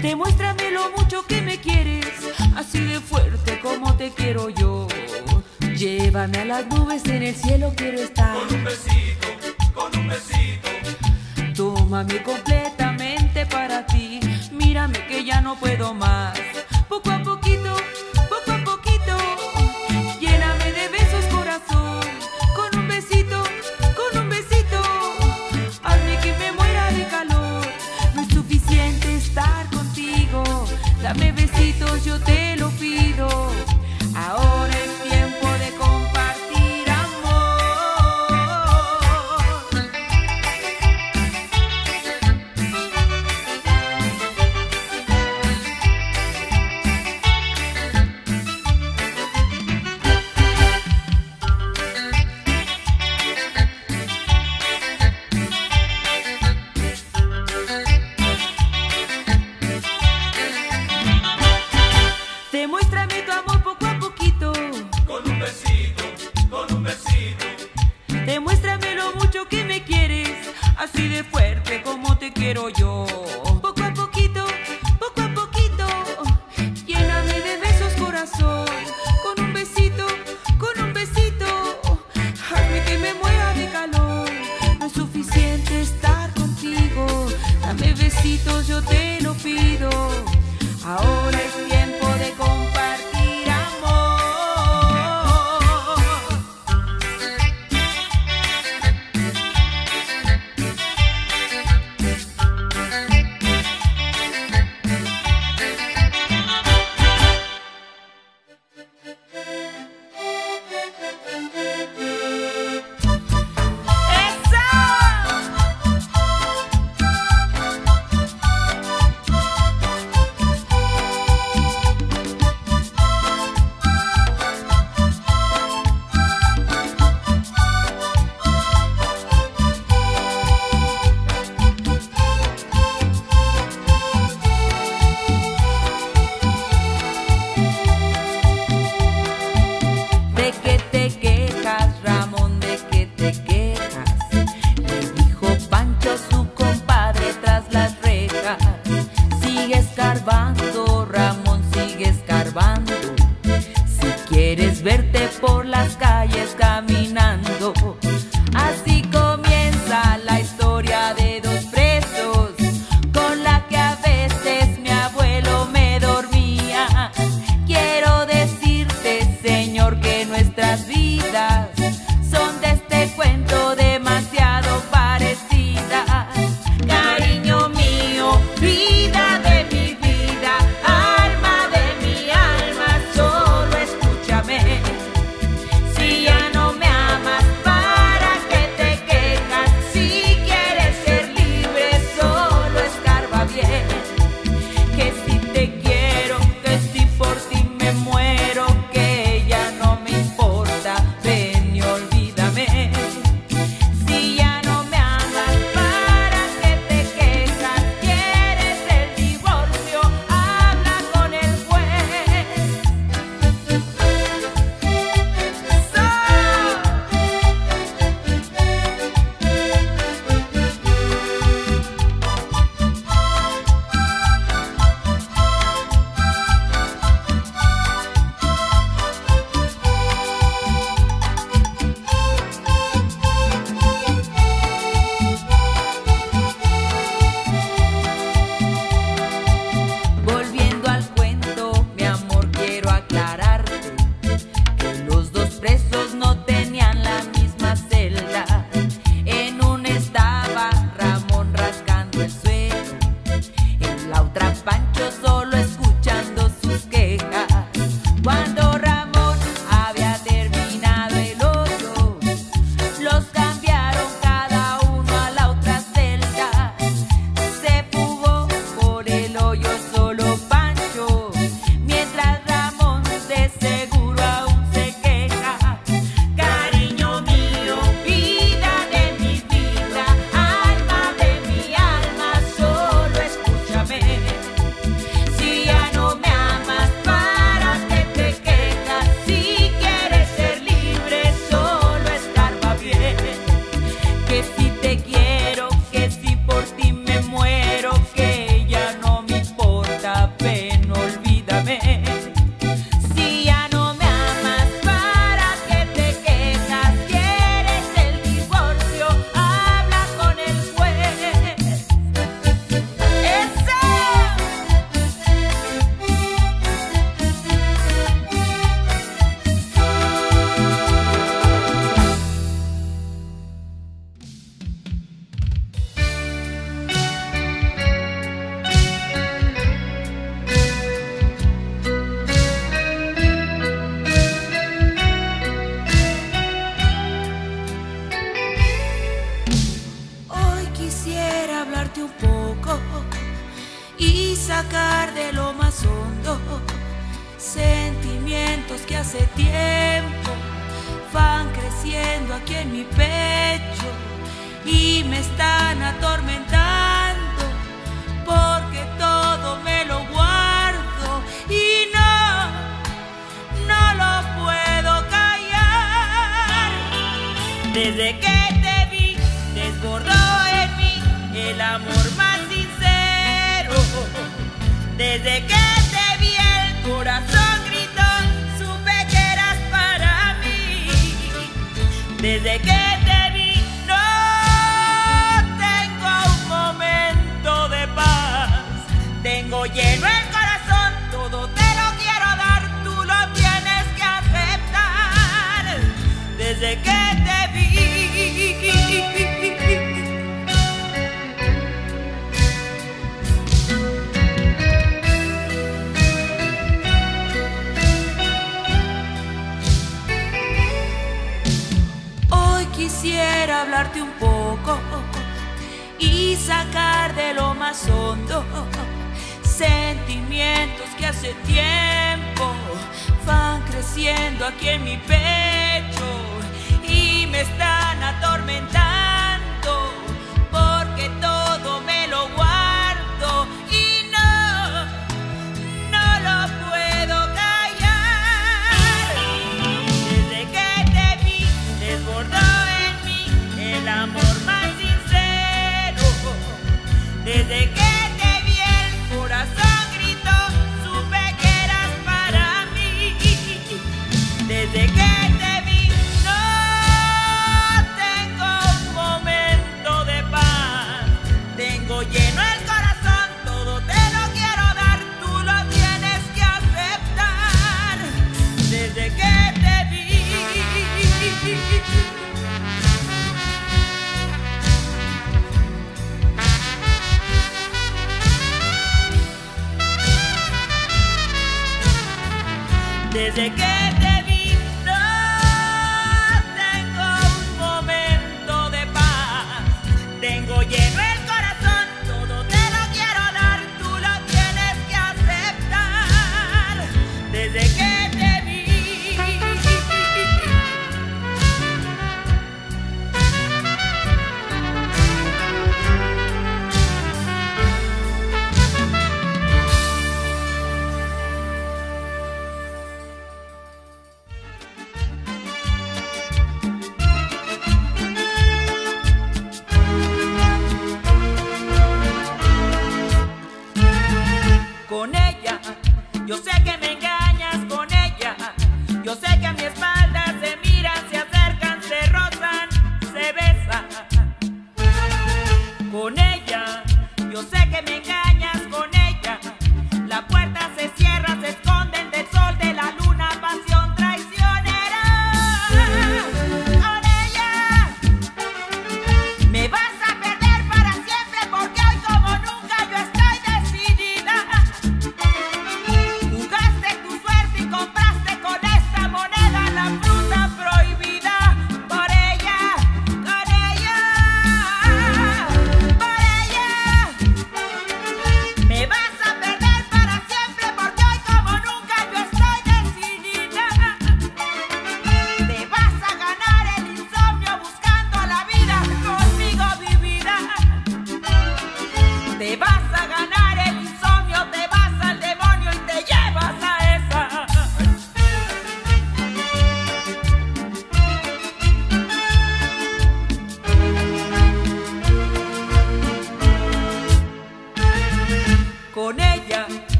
Demuéstrame lo mucho que me quieres, así de fuerte como te quiero yo. Llévame a las nubes, en el cielo quiero estar. Con un besito, con un besito. Tómame completamente para ti, mírame que ya no puedo más. Poco a poquito, lléname de besos corazón. Con un besito, hazme que me muera de calor. No es suficiente estar contigo, dame besitos, yo te lo pido. Ahora es tiempo de compartir amor. Demuéstrame tu amor poco a poquito. Con un besito, con un besito. Demuéstrame lo mucho que me quieres, así de fuerte como te quiero yo. Poco a poquito, lléname de besos corazón. Con un besito, hazme que me muera de calor. No es suficiente estar contigo, dame besitos, yo te lo pido. Ahora es tiempo de compartir amor. ¡Eso! hablarte un poco y sacar de lo más hondo sentimientos que hace tiempo van creciendo aquí en mi pecho y me están atormentando porque todo me lo guardo y no lo puedo callar. Desde que te vi desbordó en mí el amor más sincero. Desde que te vi el corazón gritó, supe que eras para mí. Desde que te vi no tengo un momento de paz. Tengo lleno el corazón, todo te lo quiero dar, tú lo tienes que aceptar. Desde que te vi. Quisiera hablarte un poco y sacar de lo más hondo sentimientos que hace tiempo van creciendo aquí en mi pecho y me están atormentando porque todo me lo guardo y no lo puedo callar. Desde que te vi desbordó el amor más sincero. Desde que te vi el corazón gritó, supe que eras para mí. Desde que te vi no tengo un momento de paz. Tengo lleno el corazón, todo te lo quiero dar, tú lo tienes que aceptar. Desde que te vi. Desde que te vi no tengo un momento de paz. Tengo lleno el corazón, todo te lo quiero dar, tú lo tienes que aceptar. Desde que te vi.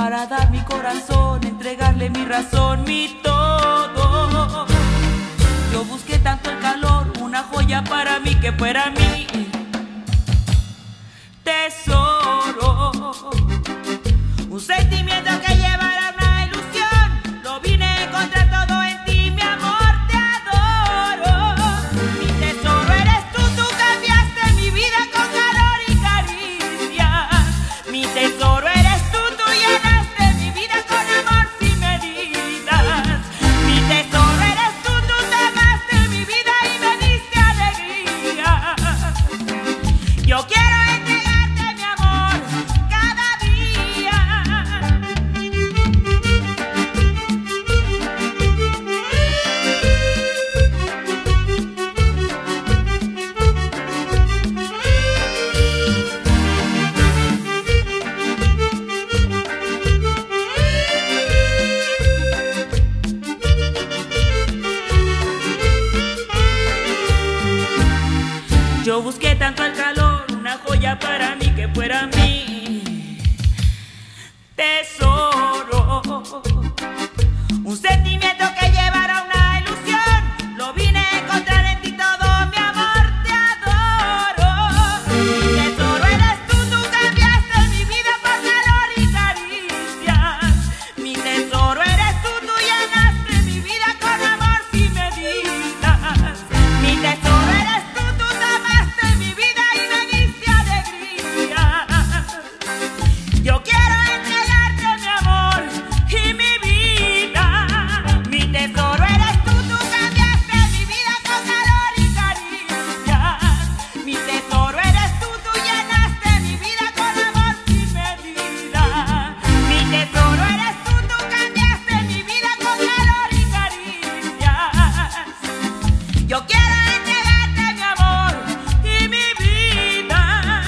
para dar mi corazón, entregarle mi razón, mi todo. Yo busqué tanto el calor, una joya para mí que fuera mi tesoro. Un sentimiento que llevara una ilusión, lo vine a encontrar todo en ti, mi amor, te adoro. Mi tesoro eres tú, tú cambiaste mi vida con calor y caricias. Mi tesoro eres tú, tú llenaste mi vida con amor sin medidas. Mi tesoro eres tú, tú tomaste mi vida y me diste alegría. Yo quiero entregarte mi amor cada día. Yo busqué tanto el calor, una joya para mí que fuera mi tesoro. Un sentimiento que llevara una ilusión, lo vine a encontrar en ti todo, mi amor, te adoro. Mi tesoro eres tú, tú cambiaste mi vida por calor y caricias. Mi tesoro eres tú, tú llenaste mi vida con amor sin medidas. Mi tesoro eres tú, tú tomaste mi vida y me diste alegría. Yo quiero entregarte mi amor y mi vida. Mi tesoro eres tú, tú cambiaste mi vida con calor y caricias. Mi tesoro eres tú, tú llenaste mi vida con amor sin medida. Mi tesoro eres tú, tú cambiaste mi vida con calor y caricias. Yo quiero entregarte mi amor y mi vida.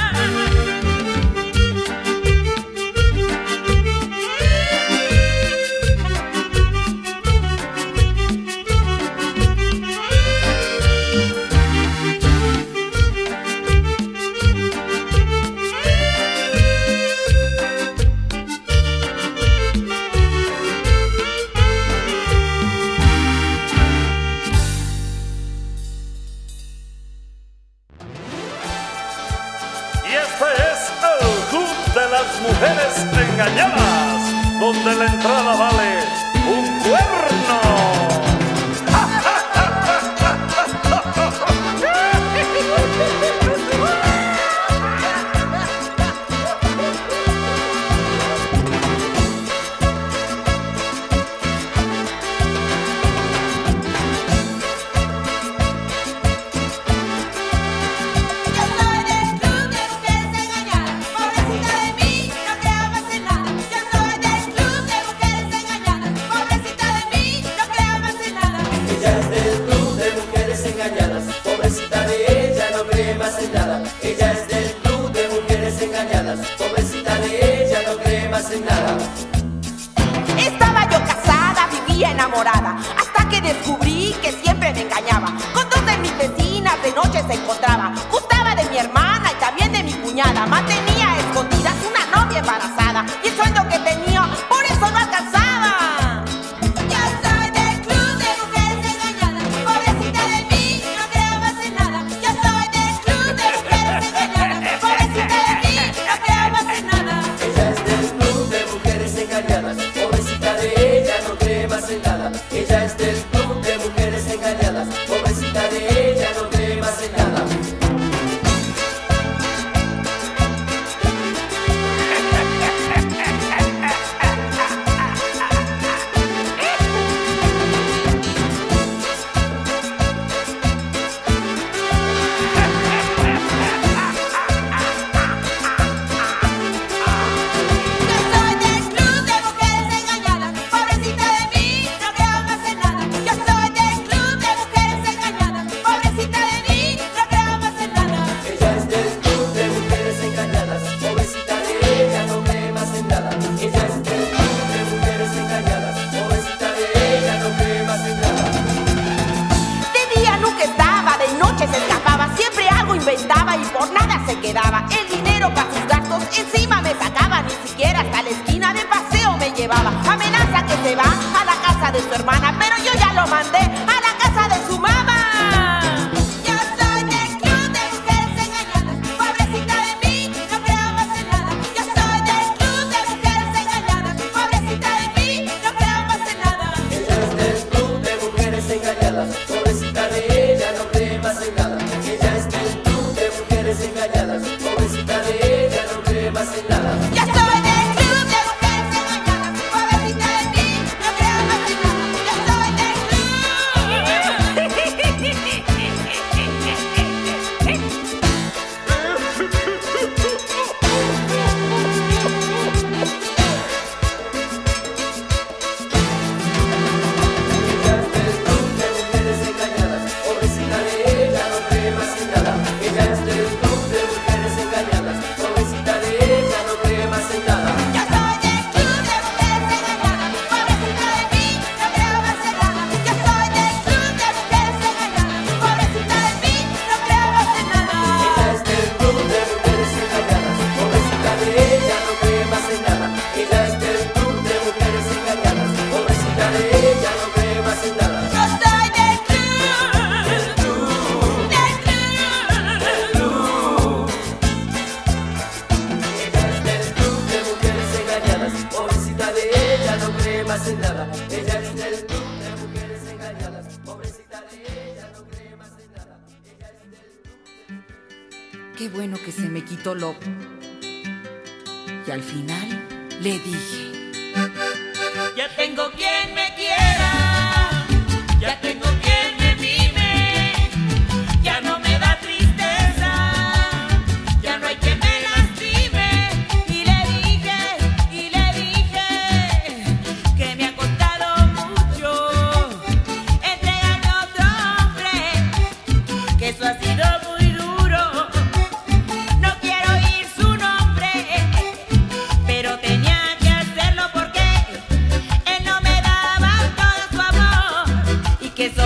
Y este es el Club de las Mujeres Engañadas, donde la entrada vale un cuerno. Yo soy del club de mujeres engañadas, pobrecita de mí, no creo más en nada. Yo soy del club de mujeres engañadas, pobrecita de mí, no creo más en nada. Ella es del club de mujeres engañadas, pobrecita de ella no cree más en nada. Ella es del club de mujeres engañadas, pobrecita de ella no cree más en nada. Estaba yo casada, vivía enamorada, hasta que descubrí que siempre me engañaba. Con dos de mis vecinas de noche se encontraba, gustaba de mi hermana y también de mi cuñada. Mantenía a escondidas una novia embarazada y el sueldo que tenía por eso no alcanzaba. Yo soy del club de mujeres engañadas, pobrecita de mí, no creo más en nada. Yo soy del club de mujeres engañadas, pobrecita de mí, no creo más en nada. Ella es del club de mujeres engañadas, pobrecita de ella no cree más en nada. Ella es del club de mujeres engañadas, pobrecita de ella no cree más en nada. bueno que se me quitó lo... Y al final le dije: ya tengo quien me quiera, ya tengo quien me mime, ya no me da tristeza, ya no hay quien me lastime. Y le dije que me ha costado mucho entregarme a otro hombre, que eso ha sido muy duro. No quiero oír su nombre, pero tenía que hacerlo porque él no me daba todo su amor y que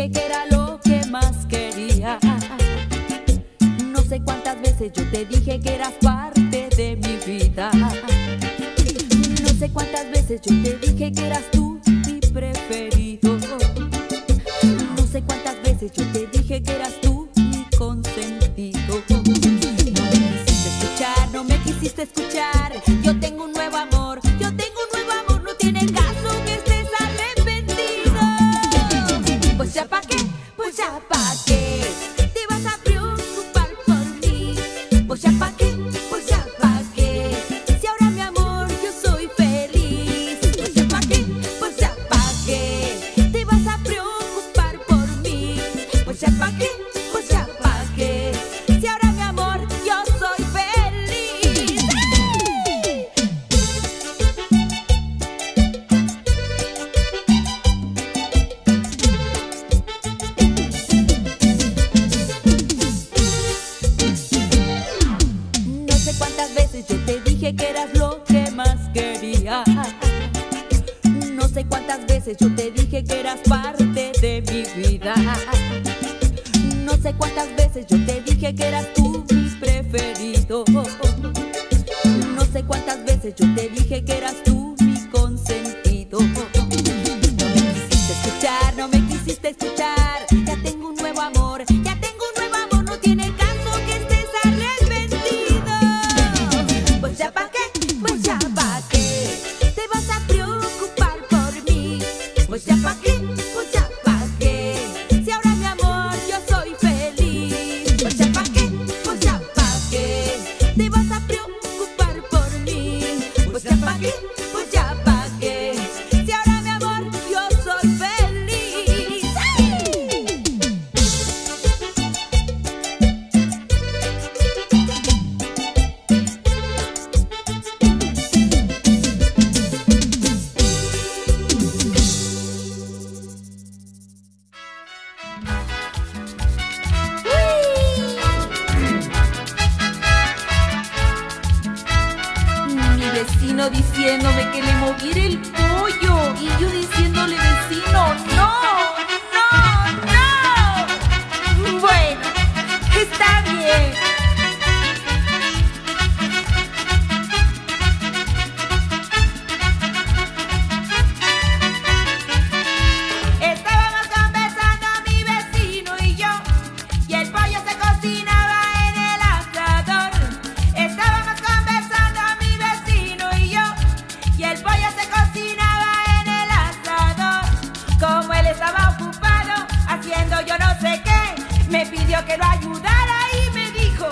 dije que era lo que más quería. No sé cuántas veces yo te dije que eras parte de mi vida. No sé cuántas veces yo te dije que eras tú mi preferido. No sé cuántas veces yo te dije que eras tú mi consentido. No me quisiste escuchar. Yo tengo un nuevo amor, yo tengo un nuevo amor. No tiene caso que estés arrepentido. Pues ya pa' qué, pues ya pa' qué te vas a preocupar por mí. Pues ya pa' qué, pues ya pa' qué, si ahora mi amor yo soy feliz. Pues ya pa' qué, pues ya pa' qué te vas a preocupar por mí. Pues ya pa' qué, pues ya pa' qué, si ahora mi amor yo soy feliz. No sé cuántas veces yo te dije que eras lo que más quería. No sé cuántas veces yo te dije que eras parte de mi vida. No sé cuántas veces yo te dije que eras tú mi preferido. No sé cuántas veces yo te dije que eras tú mi consentido. No me quisiste escuchar, no me quisiste escuchar. Ya tengo un nuevo amor, ya tengo un nuevo amor. No tiene caso que estés arrepentido. Pues ya pa' qué, pues ya pa' qué te vas a preocupar por mí. Pues ya pa' qué, pues ya pa' qué, si ahora mi amor yo soy feliz. Pues ya pa' qué, pues ya pa' qué te vas a preocupar por mí. Pues ya pa' qué, pues ya pa' qué, si ahora mi amor yo soy feliz. Mi vecino diciéndome que le moviera el pollo y yo diciéndole, vecino, no, no, no. Bueno, está bien. Estábamos conversando mi vecino y yo, y el pollo se cocinaba en el asador. Estábamos conversando mi vecino y yo, y el pollo se cocinaba en el asador. Como él estaba ocupado haciendo yo no sé qué, me pidió que lo ayudara y me dijo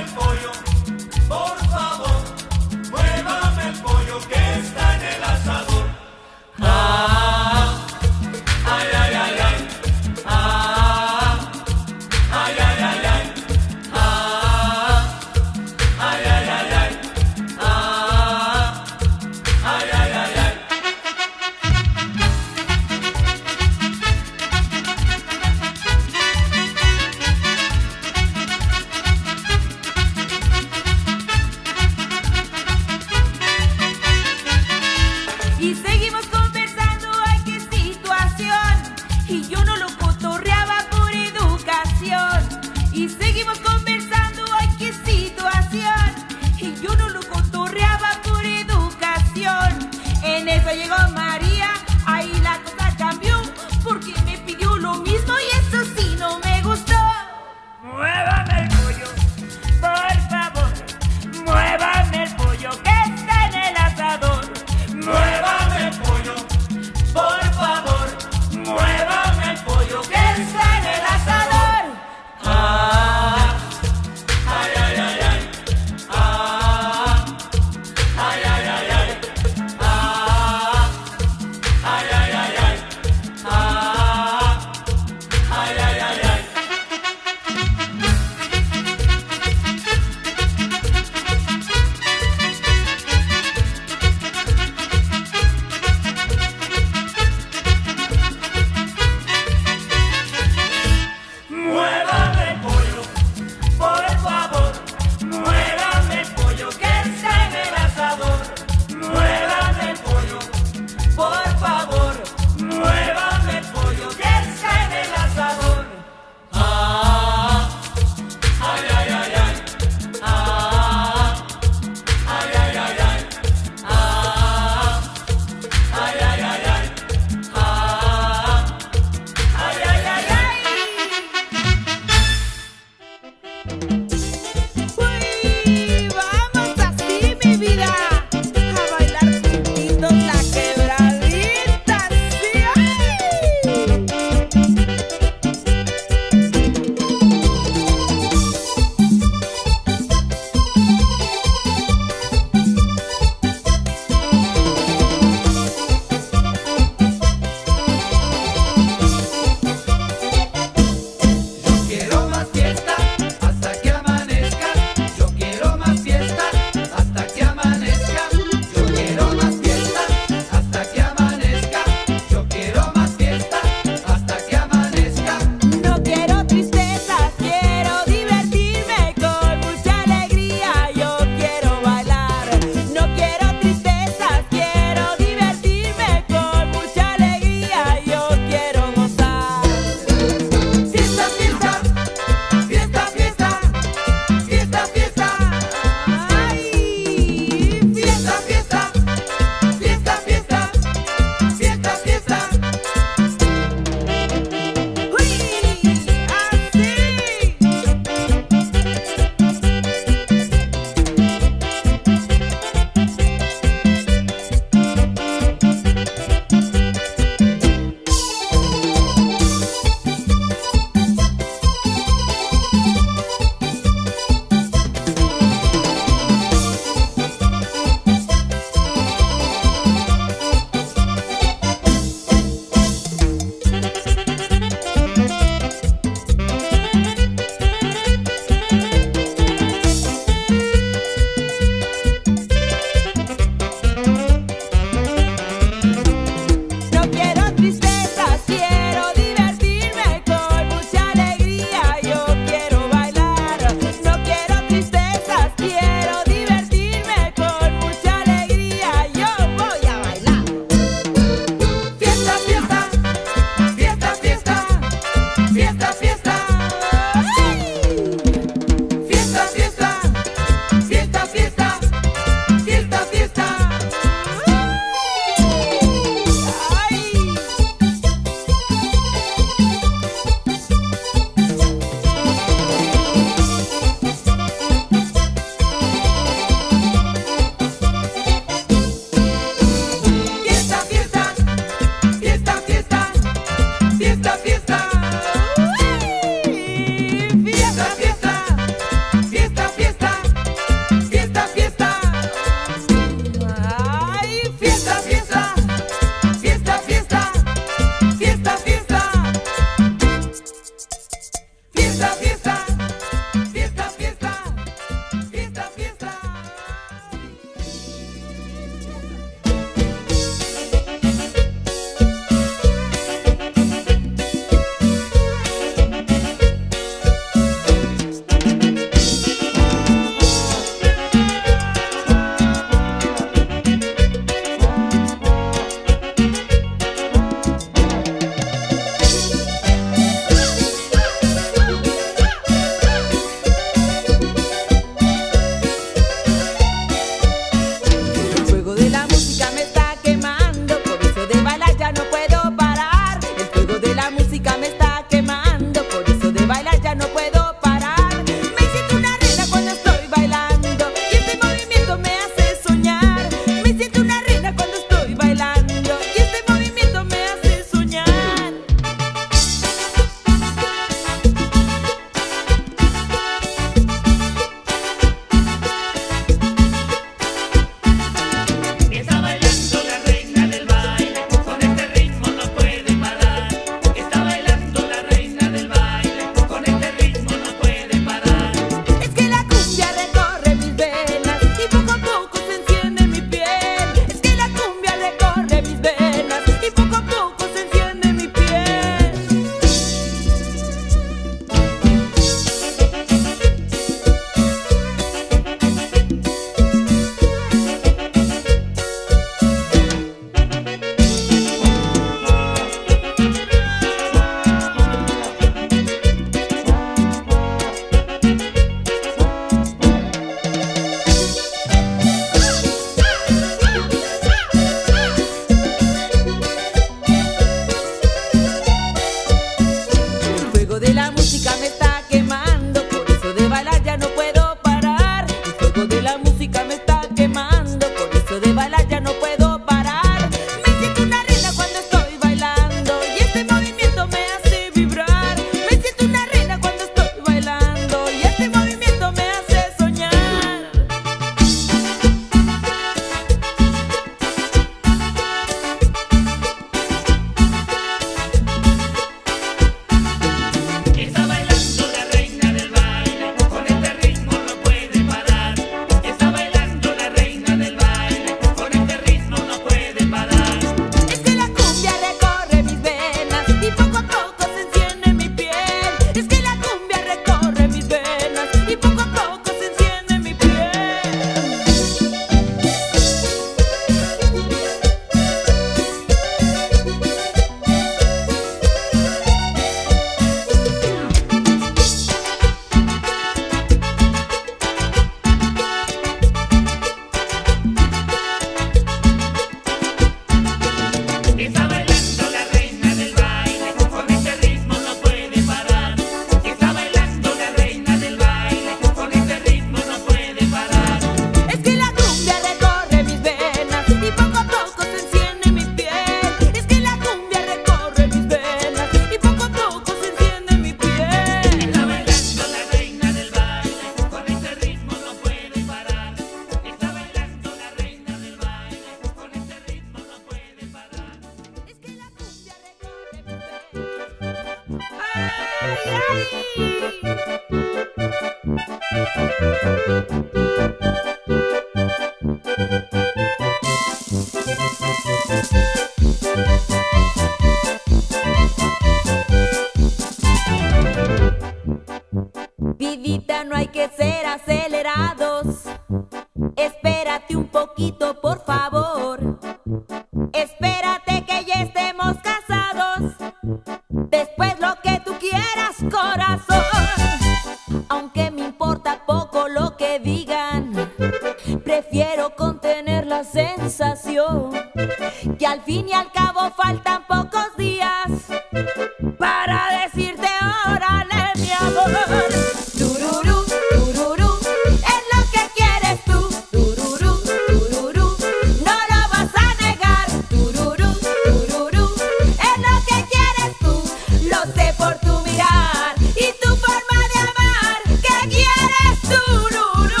Vidita, no hay que ser acelerados. Espérate un poquito, por favor. Espérate que ya estemos casados. Después lo que tú quieras, corazón. Aunque me importa poco lo que digan, prefiero contener la sensación que al fin y al cabo faltan pocos días para decirte órale, mi amor. Tururú, tururú, es lo que quieres tú. Tururú, tururú, no lo vas a negar. Tururú, tururú, es lo que quieres tú. Lo sé por tu mirar y tu forma de amar. ¿Qué quieres, tururú?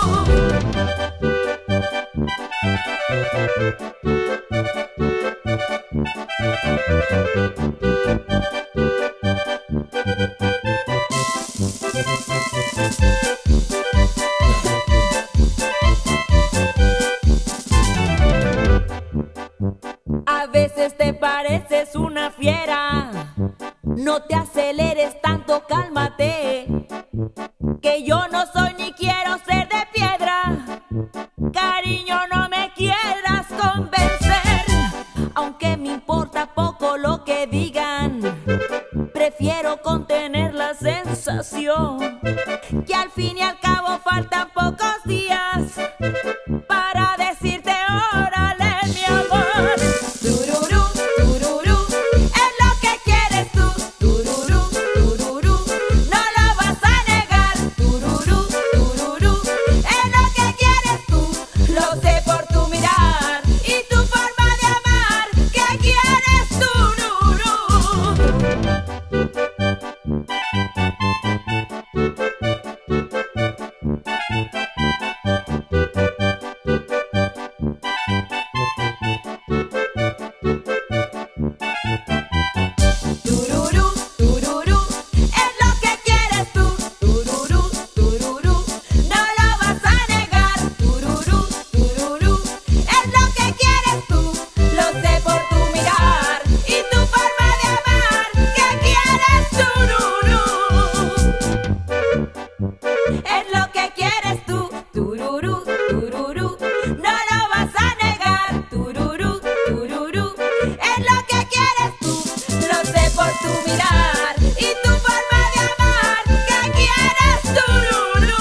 A veces te pareces una fiera, no te aceleres tanto, cálmate, que yo no soy ni quiero ser de piedra. Cariño, no me quieras convencer, aunque me importa poco lo que digan, prefiero contener la sensación que al fin y al cabo faltan pocos días para decirte órale, mi amor. Tururú, tururú, es lo que quieres tú. Tururú, tururú, no lo vas a negar. Tururú, tururú, es lo que quieres tú. Lo sé por tu mirar y tu forma de amar. ¿Qué quieres, tururú? Tururú, tururú, es lo que quieres tú. Tururú, tururú, no lo vas a negar. Tururú, tururú, es lo que quieres tú. Lo sé por tu mirar y tu forma de amar. ¿Qué quieres, tururú? Es lo que quieres tú. Tururú, tururú, no lo vas a negar. Tururú, tururú, es lo que quieres tú. Lo sé por tu mirar y tu forma de amar. ¿Qué quieres, tururú?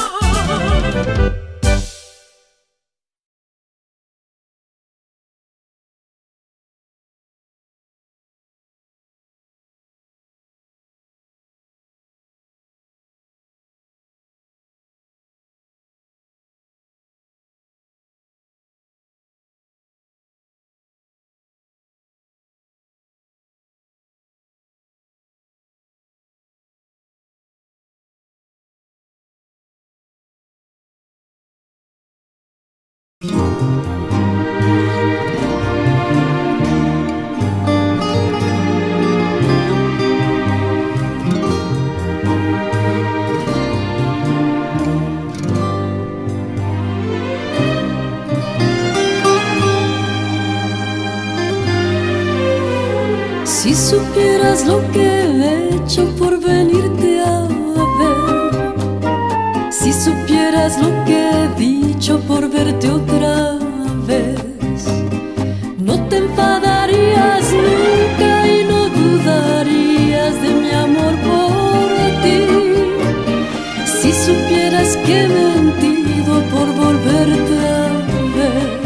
Si supieras lo que he hecho por venirte a ver, si supieras lo que he dicho por verte otra vez, no te enfadarías nunca y no dudarías de mi amor por ti. Si supieras que he mentido por volverte a ver,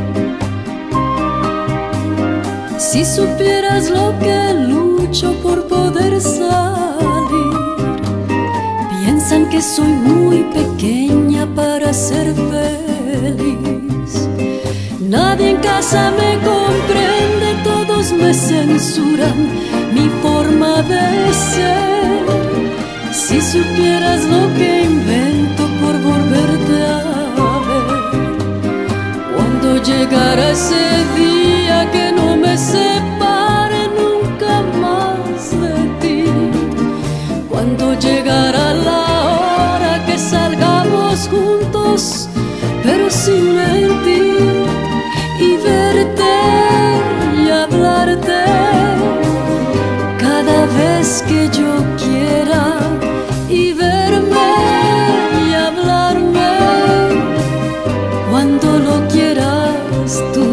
si supieras lo que lucho por poder salir, piensan que soy muy pequeña para ser feliz. Nadie en casa me comprende, todos me censuran mi forma de ser. Si supieras lo que invento por volverte a ver, cuando llegara ese día que no me separe nunca más de ti, cuando Cuando llegará la hora que salgamos juntos, pero sin mentir, y verte y hablarte cada vez que yo quiera, y verme y hablarme cuando lo quieras tú.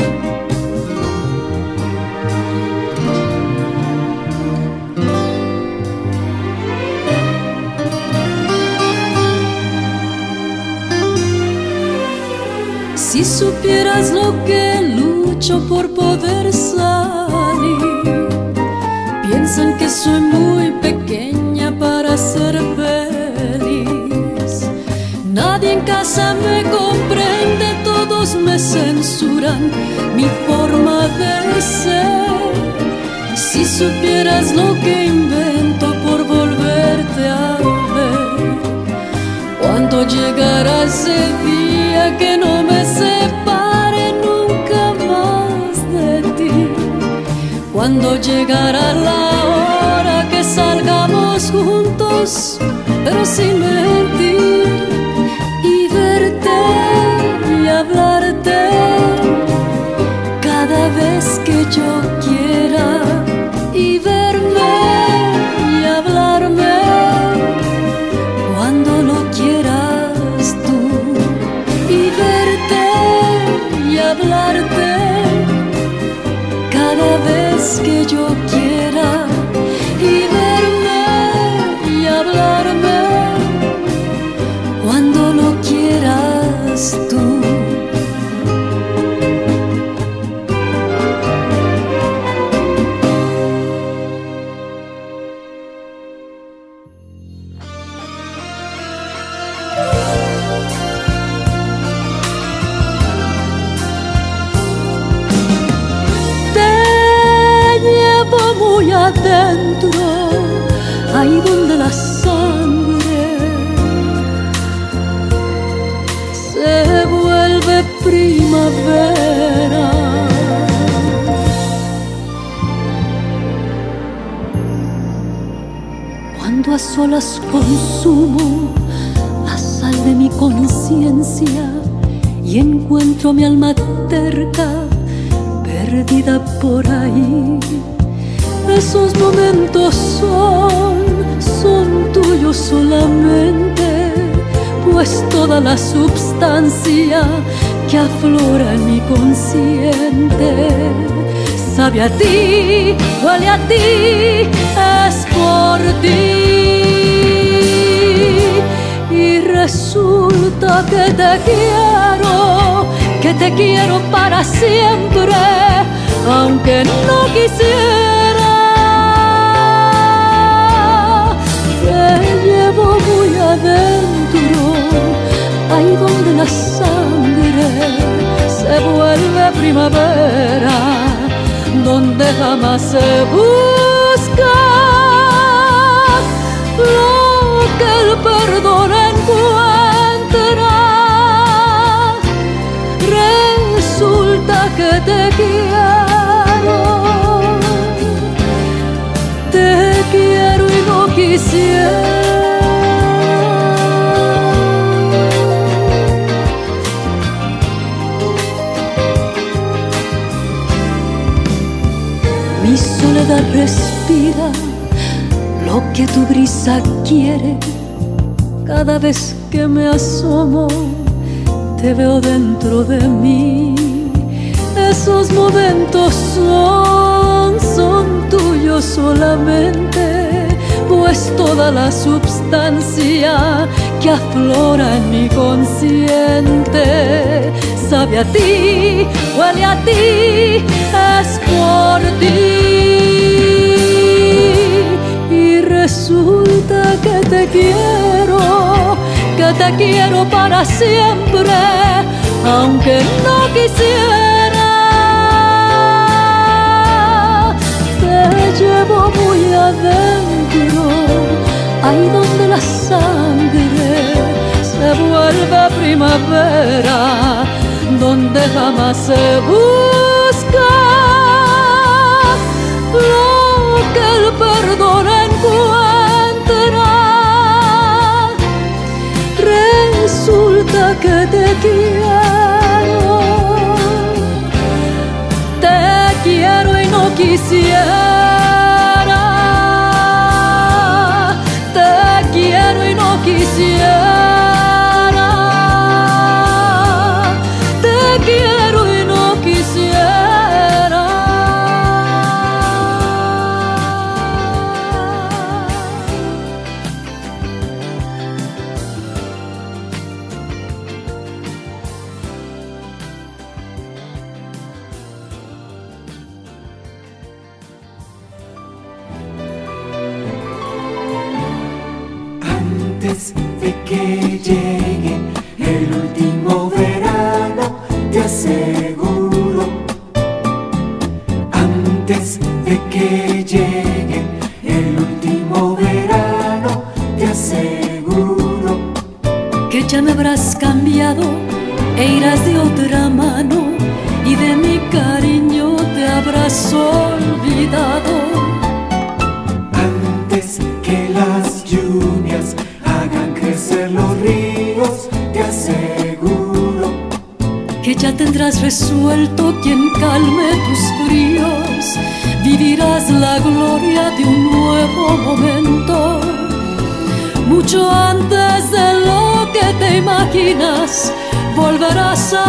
Si supieras lo que lucho por poder salir, piensan que soy muy pequeña para ser feliz. Nadie en casa me comprende, todos me censuran mi forma de ser. Si supieras lo que invento por volverte a ver, cuando llegará ese día que no me separe nunca más de ti. Cuando llegará la hora que salgamos juntos, pero sin mentir, y verte y hablarte cada vez que yo quiera, y verme y hablarme cuando lo quieras tú, y verte y hablarte cada vez que yo quiera, y verme y hablarme cuando lo quieras tú. Adentro, ahí donde la sangre se vuelve primavera. Cuando a solas consumo la sal de mi conciencia y encuentro mi alma terca, perdida por ahí, esos momentos son tuyos solamente, pues toda la substancia que aflora en mi consciente sabe a ti, huele a ti, es por ti. Y resulta que te quiero para siempre, aunque no quisiera. Llevo muy adentro, ahí donde la sangre se vuelve primavera, donde jamás se busca lo que el perdón encuentra. Resulta que te quiero y no quisiera. Mi soledad respira lo que tu brisa quiere. Cada vez que me asomo te veo dentro de mí. Esos momentos son tuyos solamente, pues toda la substancia que aflora en mi consciente sabe a ti, huele a ti, es por ti. Y resulta que te quiero para siempre, aunque no quisiera. Te llevo muy adentro, ahí donde la sangre se vuelve primavera, donde jamás se busca lo que el perdón encuentra. que te quiero y no quisiera, te quiero y no quisiera, te quiero y no quisiera. Antes de que llegue el último verano, te aseguro. Antes de que llegue el último verano, te aseguro Que ya me habrás cambiado e irás de otra mano, y de mi cariño te habrás olvidado. antes que las lluvias hagan crecer los ríos, te aseguro Que ya tendrás resuelto quien calme tus fríos, vivirás la gloria de un nuevo momento, mucho antes de lo que te imaginas. Volverás a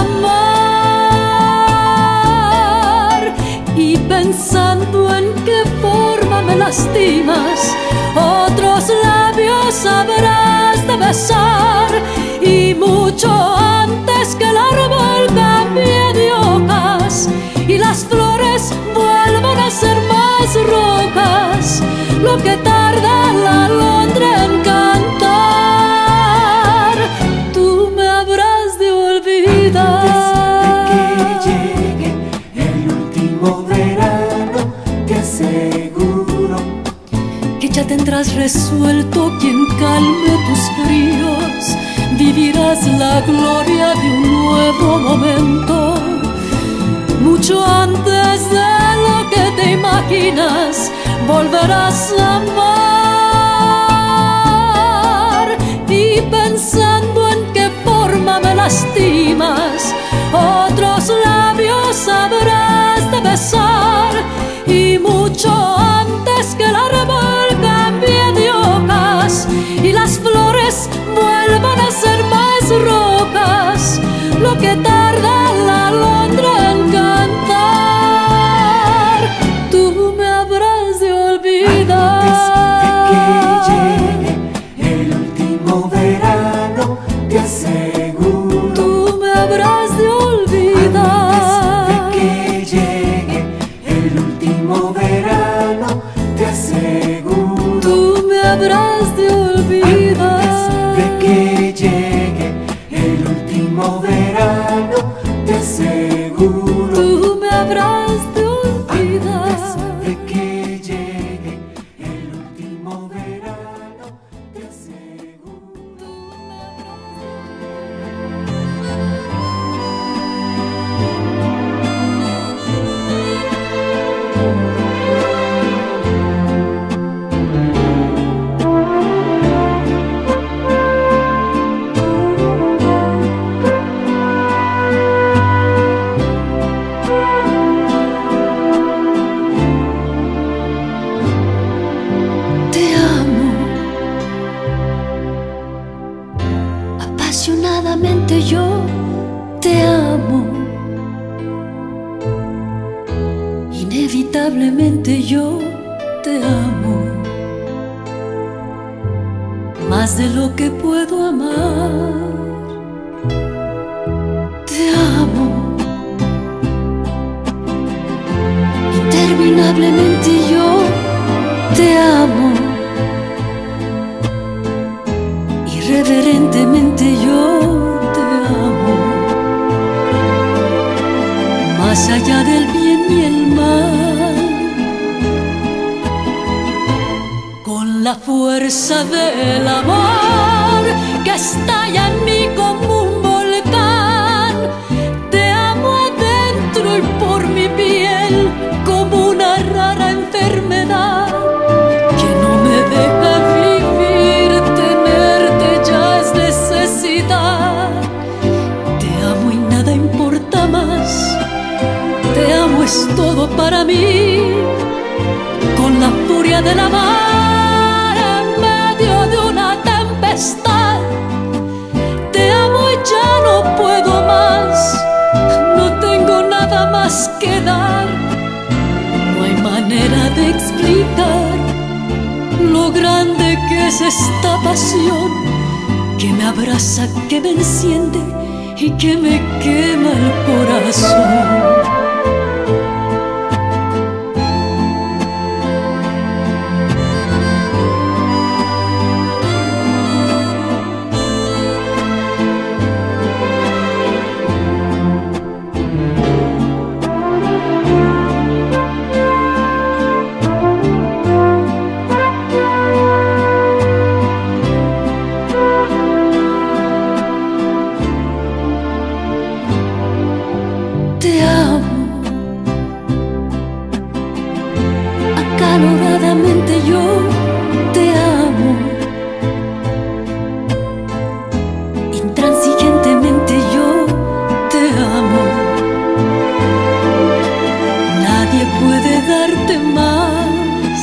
amar, y pensando en qué forma me lastimas, otros labios habrás de besar, y mucho antes que el árbol cambie de hojas y las flores vuelvan a ser más rojas, lo que tarda la alondra en cantar, tú me habrás de olvidar. antes de que llegue el último verano, te aseguro Que ya tendrás resuelto quien calme tus fríos, vivirás la gloria de un nuevo momento, mucho antes de lo que te imaginas. Volverás a amar, y pensando en qué forma me lastimas, otros labios habrás de besar, y mucho antes que el árbol cambie de hojas y las flores vuelvan a ser más rojas, lo que tarda la alondra en cantar, tú me habrás de olvidar. antes de que llegue el último verano, te aseguro Tú me habrás de olvidar. antes de que llegue el último verano, te aseguro Tú me habrás de olvidar. antes de que llegue el último verano, te aseguro Tú me habrás de olvidar. antes de que llegue el último verano, te aseguro. Te amo apasionadamente, yo te amo inevitablemente, yo te amo más de lo que puedo amar. Te amo interminablemente, yo te amo irreverentemente, yo te amo más allá del bien y el mal, con la fuerza del amor que estalla en mí como un volcán. Te amo adentro y por mi piel como una rara enfermedad que no me deja vivir. Tenerte ya es necesidad, de la mar en medio de una tempestad. Te amo y ya no puedo más, no tengo nada más que dar. No hay manera de explicar lo grande que es esta pasión que me abraza, que me enciende y que me quema el corazón. Acaloradamente yo te amo, intransigentemente yo te amo. Nadie puede darte más.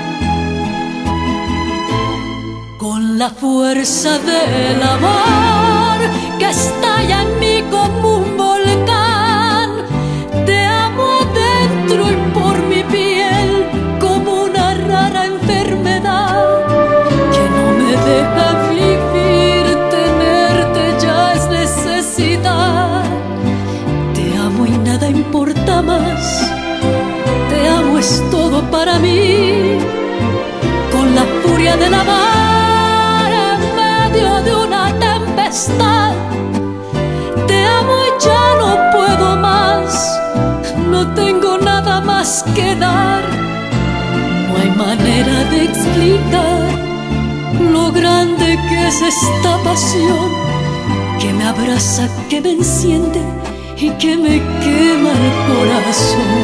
Con la fuerza del amor que estalla en mí como un volcán, te amo adentro y por mi piel como una rara enfermedad que no me deja vivir. Tenerte ya es necesidad. Te amo y nada importa más. Te amo es todo para mí. Con la furia de la mar en medio de una tempestad, te amo y ya no puedo más, no tengo nada más que dar. No hay manera de explicar lo grande que es esta pasión que me abraza, que me enciende y que me quema el corazón.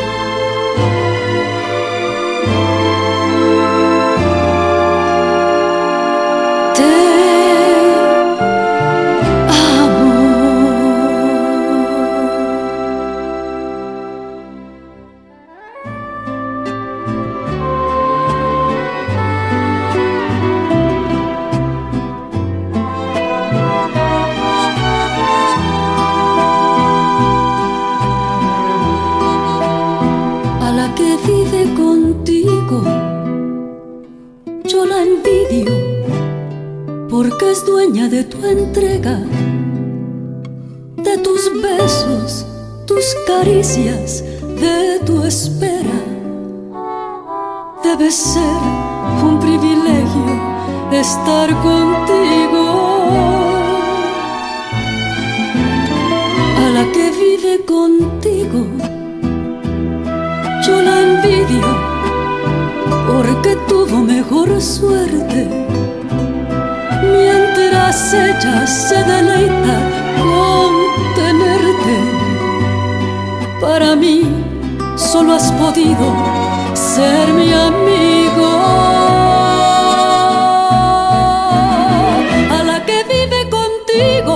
Yo la envidio porque es dueña de tu entrega, de tus besos, tus caricias, de tu espera. Debe ser un privilegio estar contigo. A la que vive contigo yo la envidio porque tuvo mejor suerte, mientras ella se deleita con tenerte. Para mí solo has podido ser mi amigo. A la que vive contigo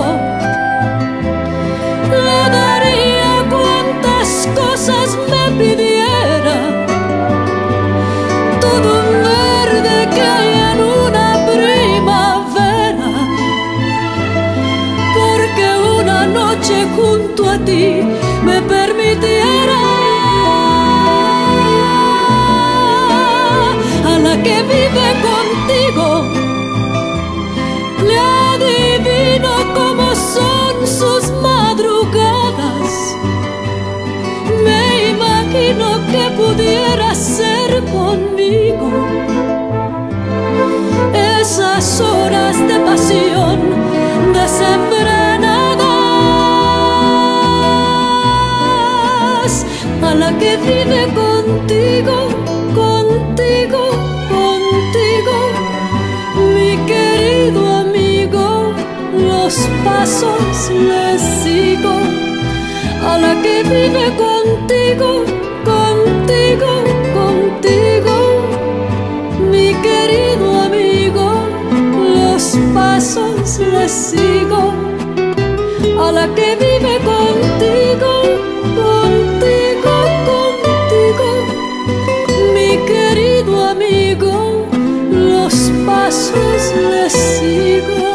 le daría cuantas cosas me pidiera, todo un verde que hay en una primavera, porque una noche junto a ti me permitiera. A la que vive contigo le adivino cómo son sus madrugadas. Me imagino que pudiera ser conmigo esas horas de pasión desenfrenadas. A la que vive contigo, contigo, contigo, mi querido amigo, los pasos les sigo. A la que vive contigo, contigo, contigo, mi querido amigo, los pasos les sigo. A la que vive contigo, contigo, contigo, mi querido amigo. pasos le sigo.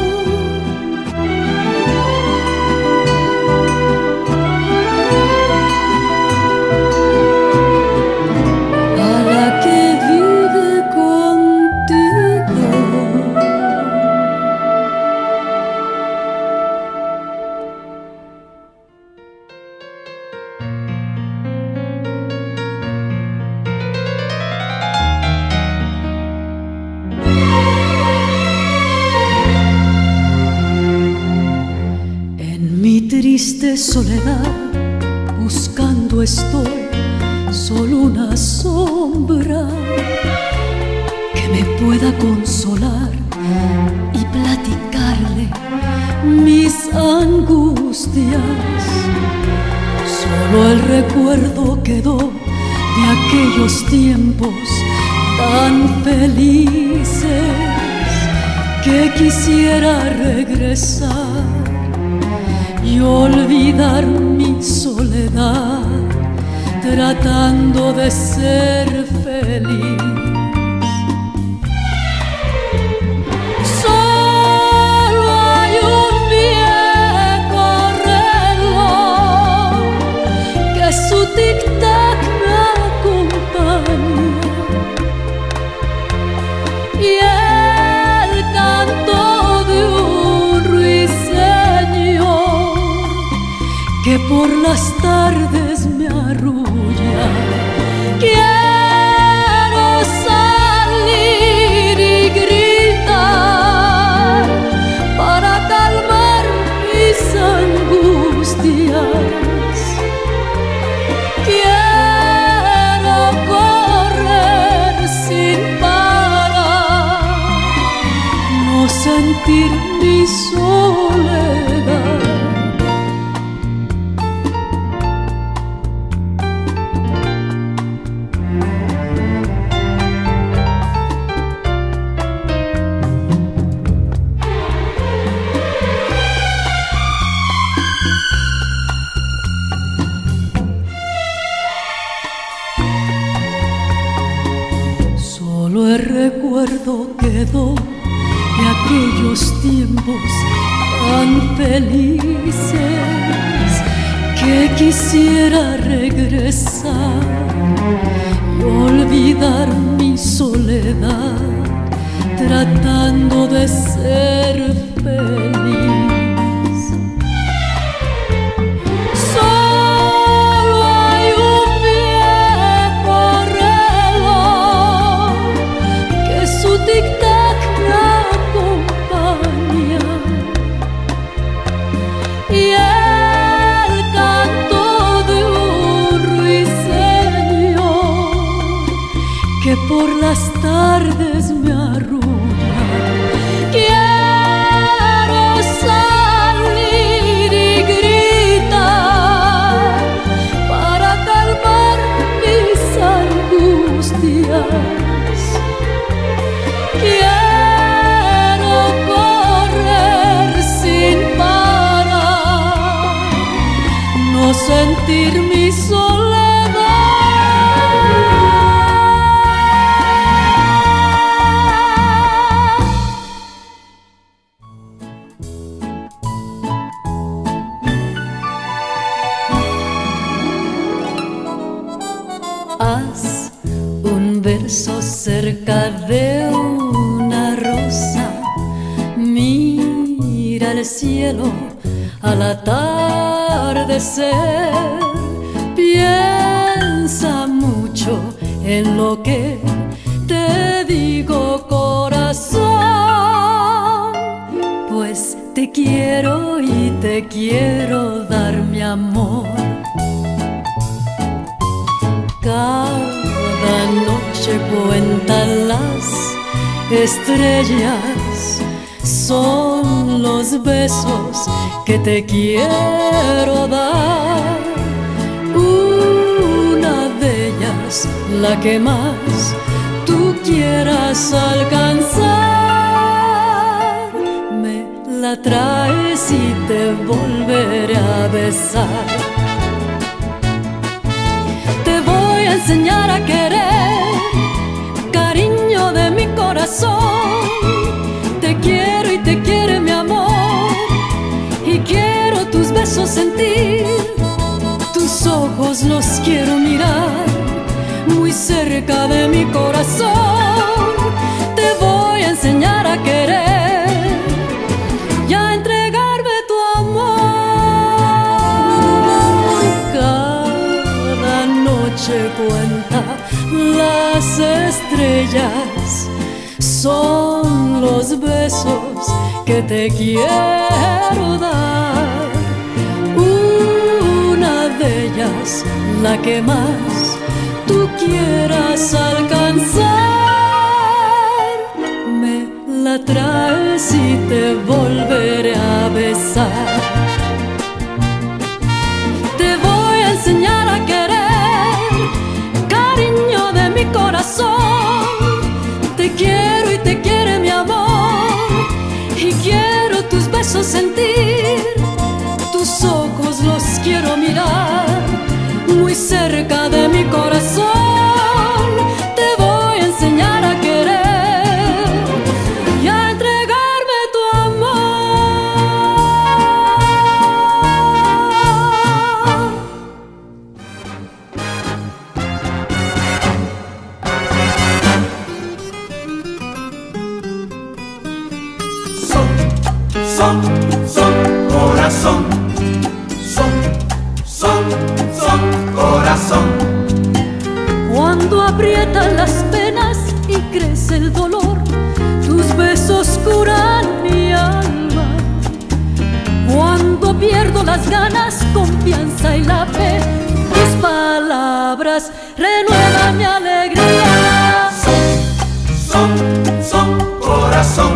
A la que vive contigo. Triste soledad, buscando estoy solo una sombra que me pueda consolar y platicarle mis angustias. Solo el recuerdo quedó de aquellos tiempos tan felices que quisiera regresar y olvidar mi soledad, tratando de ser feliz. Solo hay un viejo reloj que su tic-tac me acompaña y el canto de un ruiseñor que por las tardes me arrulla. Quiero salir y gritar para calmar mis angustias. Quiero correr sin parar, no sentir mi soledad. El recuerdo quedó de aquellos tiempos tan felices que quisiera regresar y olvidar mi soledad, tratando de ser feliz. Tic-tac me acompaña y el canto de un ruiseñor que por las tardes me arrulla. Quiero salir y gritar para calmar mis angustias. Quiero correr sin parar, no sentir mi soledad. Haz un verso cerca de una rosa, mira el cielo al atardecer, piensa mucho en lo que te digo, corazón, pues te quiero y te quiero dar mi amor. Cada noche cuentan las estrellas, son los besos que te quiero dar. Una de ellas, la que más tú quieras alcanzar, me la traes y te volveré a besar. Te voy a enseñar a querer, cariño de mi corazón. cerca de mi corazón. Te voy a enseñar a querer y a entregarme tu amor. Cada noche cuenta las estrellas, son los besos que te quiero dar. Una de ellas, la que más tú quieras alcanzar, me la traes y te volveré a besar. Te voy a enseñar a querer, cariño de mi corazón. Te quiero y te quiere mi amor, y quiero tus besos sentir. Tus ojos los quiero mirar, muy cerca de mi corazón. Te voy a enseñar a querer y a entregarme tu amor. Son, corazón. Son, corazón. Cuando aprietan las penas y crece el dolor, tus besos curan mi alma. Cuando pierdo las ganas, confianza y la fe, tus palabras renuevan mi alegría. Son, corazón.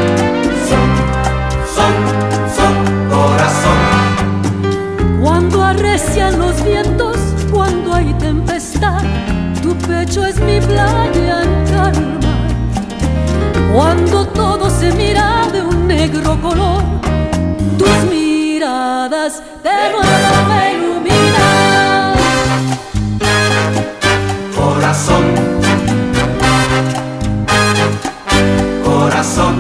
Son, corazón. Cuando arrecian los vientos, cuando hay tempestad, tu pecho es mi playa en calma. Cuando todo se mira de un negro color, tus miradas de nuevo me iluminan. Corazón. Corazón.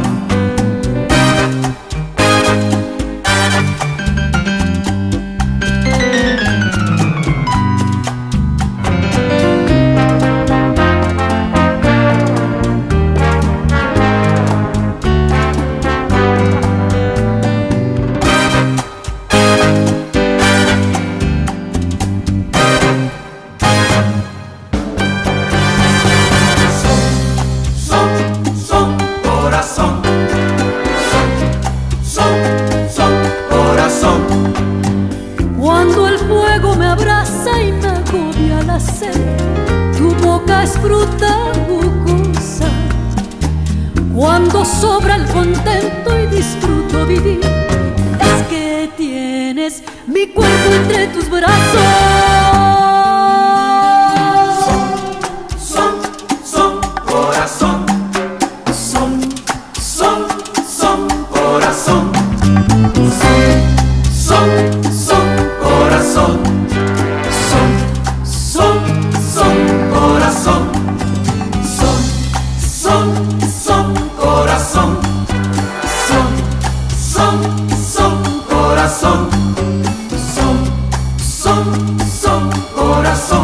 Cuando el fuego me abraza y me agobia la sed, tu boca es fruta jugosa. Cuando sobra el contento y disfruto vivir, es que tienes mi cuerpo entre tus brazos. Son, corazón. Son, corazón. Son, corazón. Son, corazón. Son, corazón. Son, corazón. Son, corazón.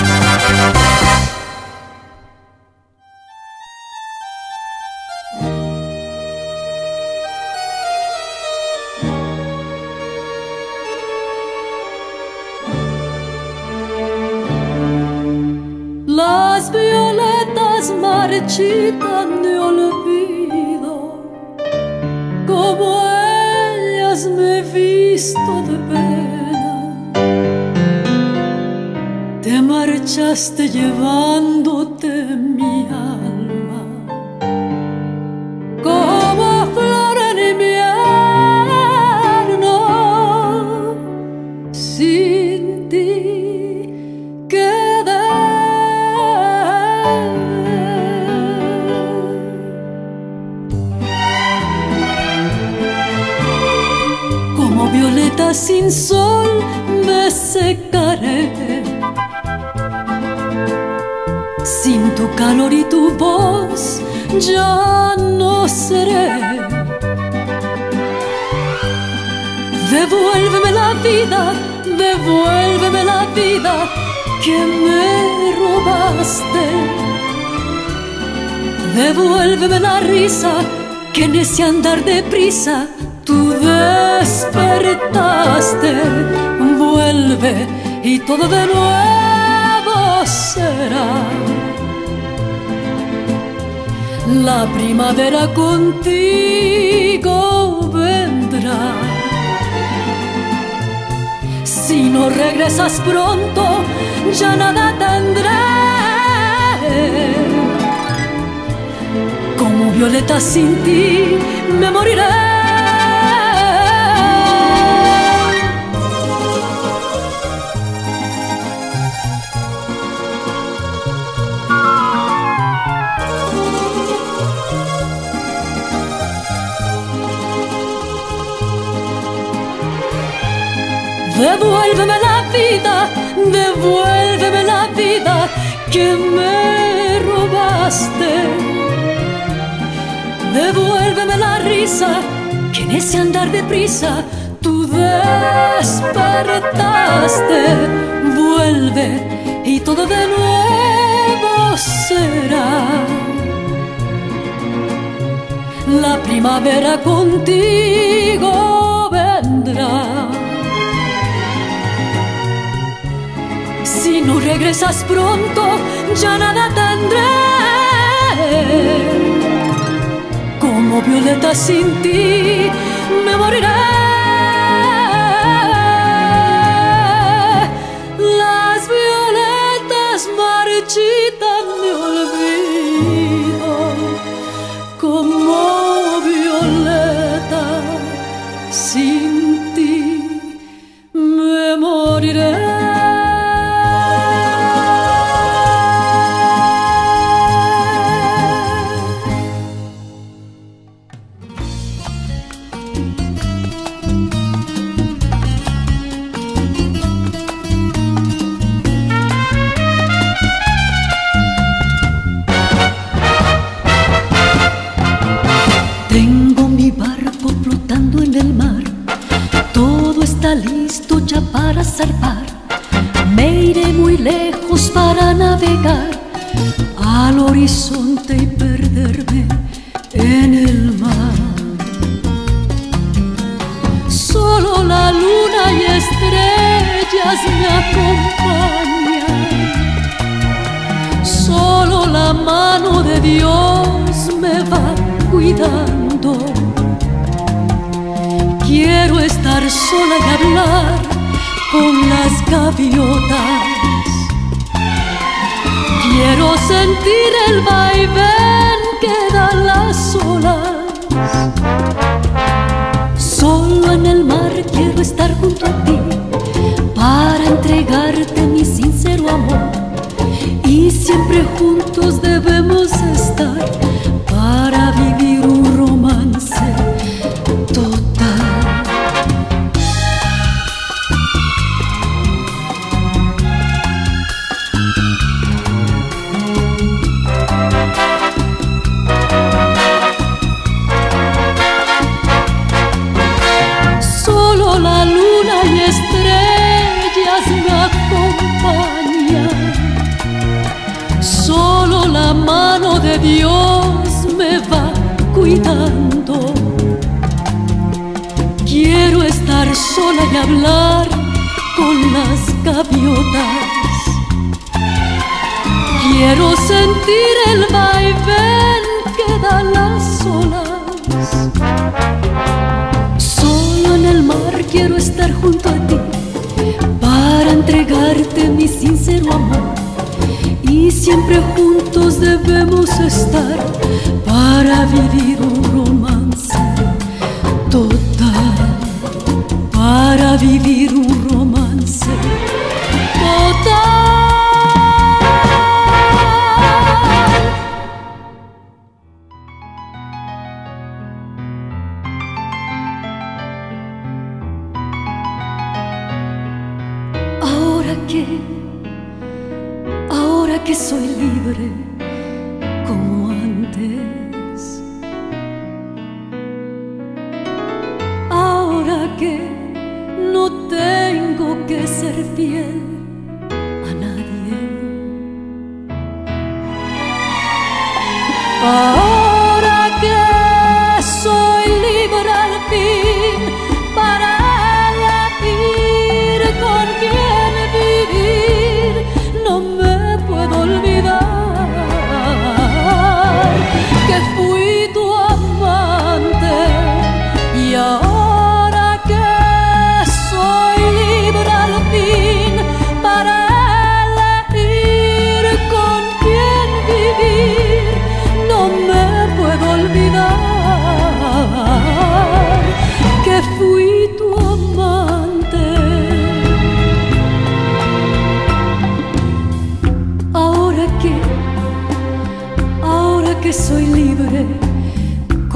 Las violetas marchitan de olvido, como ellas me he visto de pena. Te marchaste llevándote mi alma, como flor en invierno. Sin ti quedé como violeta sin sol, me secaré. Sin tu calor y tu voz ya no seré. Devuélveme la vida que me robó. robaste. Devuélveme la risa que en ese andar deprisa tú despertaste. Vuelve y todo de nuevo será. La primavera contigo vendrá. Si no regresas pronto, ya nada tendré. Como violeta sin ti me moriré. Devuélveme la vida que me robaste. Devuélveme la risa que en ese andar deprisa tú despertaste. Vuelve y todo de nuevo será. La primavera contigo vendrá. Si no regresas pronto, ya nada tendré. Como violeta sin ti, me moriré. Las violetas marchitan mi olvido. Como violeta sin ti, me moriré. Tengo mi barco flotando en el mar, todo está listo ya para zarpar. Me iré muy lejos para navegar al horizonte y perderme en el mar. Solo la luna y estrellas me acompañan, solo la mano de Dios me va cuidando. Quiero estar sola y hablar con las gaviotas. Quiero sentir el vaivén que dan las olas. Solo en el mar quiero estar junto a ti para entregarte mi sincero amor. Y siempre juntos debemos estar para vivir un romance total. Solo la luna y estrellas me acompañan, solo la mano de Dios me va cuidando. Quiero estar sola y hablar con las gaviotas. Quiero sentir el vaivén que dan las olas. Solo en el mar quiero estar junto a ti para entregarte mi sincero amor. Y siempre juntos debemos estar para vivir un romance total. Para vivir un romance total. Ahora que soy libre como antes, ahora que no tengo que ser fiel a nadie,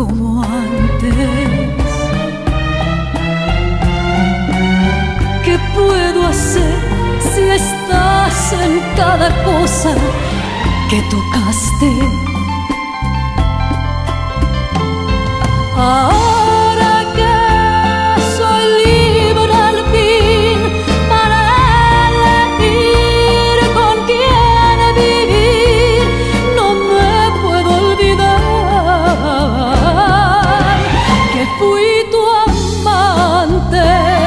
como antes. ¿Qué puedo hacer si estás en cada cosa que tocaste? Ahora que soy libre al fin para elegir con quién vivir, no me puedo olvidar que fui tu amante.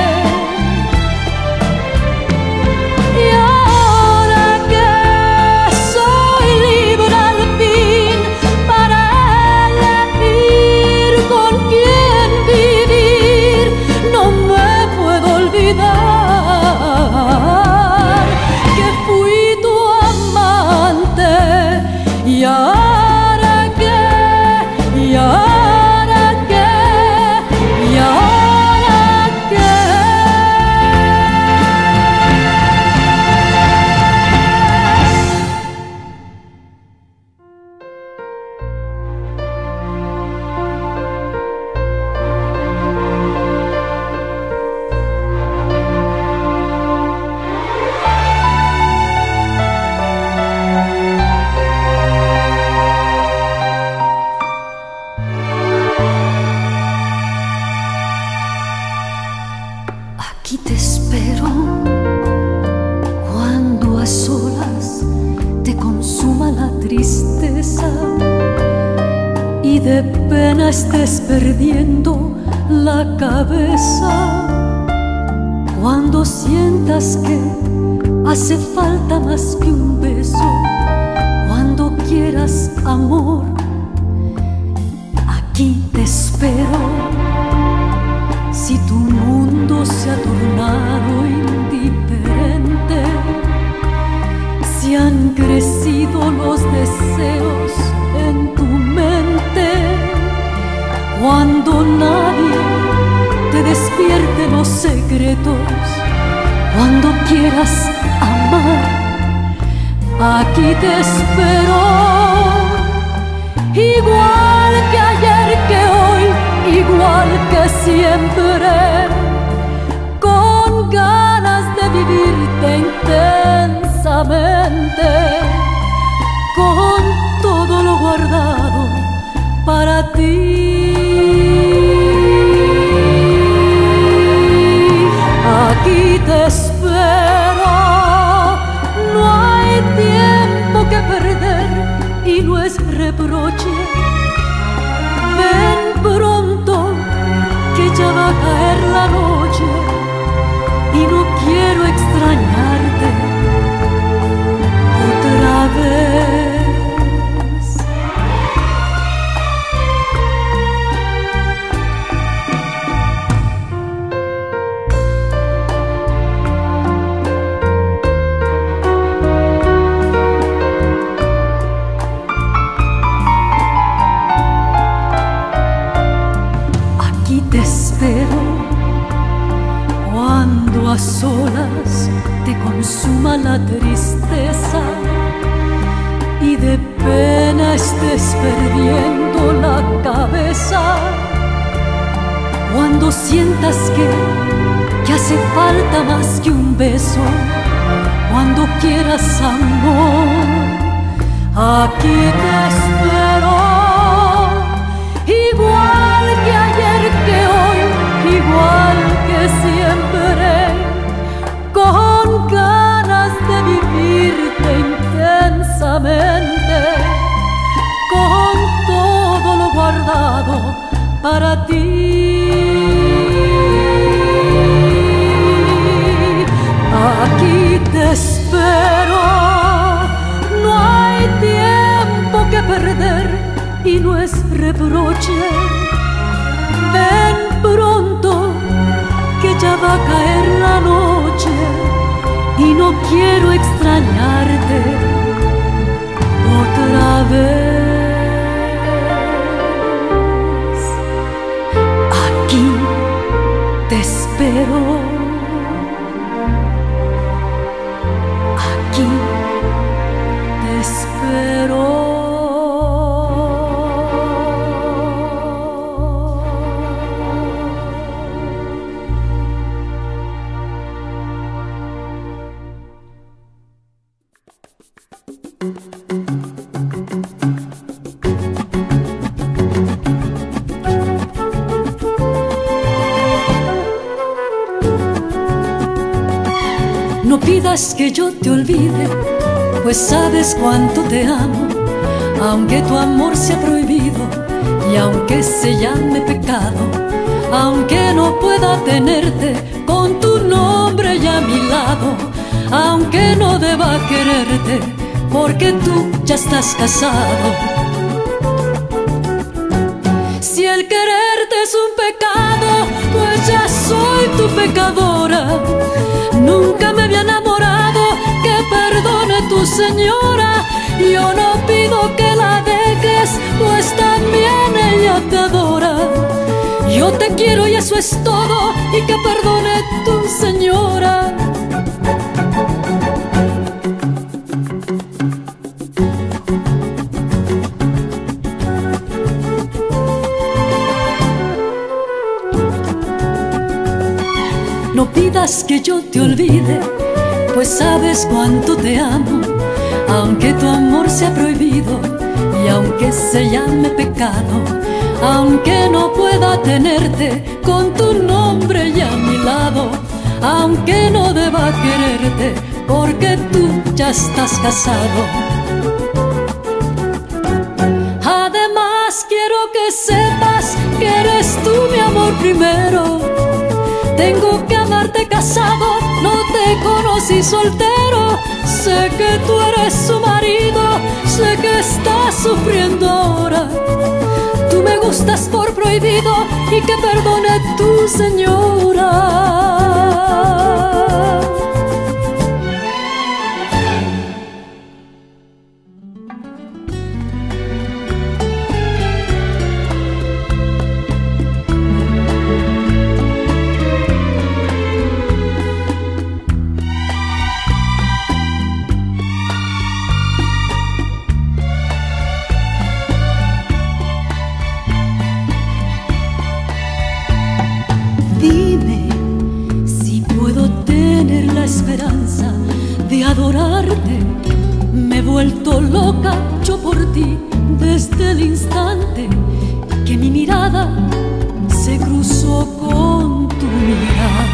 Y ahora que soy libre al fin para elegir con quién vivir, no me puedo olvidar que fui tu amante. Y ahora que, y ahora que, y ahora que. Aquí te espero cuando a solas te consuma la tristeza y de pena estés perdiendo la cabeza. Cuando sientas que hace falta más que un beso, cuando quieras amor, aquí te espero. Si tu mundo se ha tornado indiferente, si han crecido los deseos en tu mente, cuando nadie te despierte los secretos, cuando quieras amar, aquí te espero. Igual que ayer, que hoy, igual que siempre, con ganas de vivirte intensamente, con todo lo guardado para ti. Aquí te espero, no hay tiempo que perder y no es reproche. Ven pronto, que ya va a caer la noche y no quiero extrañarte otra vez. Te espero cuando a solas te consuma la tristeza y de pena estés perdiendo la cabeza. Cuando sientas que hace falta más que un beso, cuando quieras amor, aquí te espero. Igual que ayer, que hoy, igual que siempre, con ganas de vivirte intensamente, con todo lo guardado para ti. Aquí te espero, no hay tiempo que perder y no es reproche. Ven pronto, que ya va a caer la noche y no quiero extrañarte otra vez. Aquí te espero, aquí te espero. pidas que yo te olvide, pues sabes cuánto te amo, aunque tu amor sea prohibido y aunque se llame pecado, aunque no pueda tenerte con tu nombre ya a mi lado, aunque no deba quererte porque tú ya estás casado. Si el quererte es un pecado, pues ya soy tu pecadora. Nunca me había enamorado, que perdone tu señora. Yo no pido que la dejes, pues también ella te adora. Yo te quiero y eso es todo, y que perdone tu señora. No pidas que yo te olvide, pues sabes cuánto te amo, aunque tu amor sea prohibido y aunque se llame pecado, aunque no pueda tenerte con tu nombre ya a mi lado, aunque no deba quererte porque tú ya estás casado. Además quiero que sepas que eres tú mi amor primero. Tengo que amarte casado, no te conocí soltero. Sé que tú eres su marido, sé que estás sufriendo ahora. Tú me gustas por prohibido y que perdone tu señora. Dime si puedo tener la esperanza de adorarte. Me he vuelto loca yo por ti desde el instante que mi mirada se cruzó con tu mirar.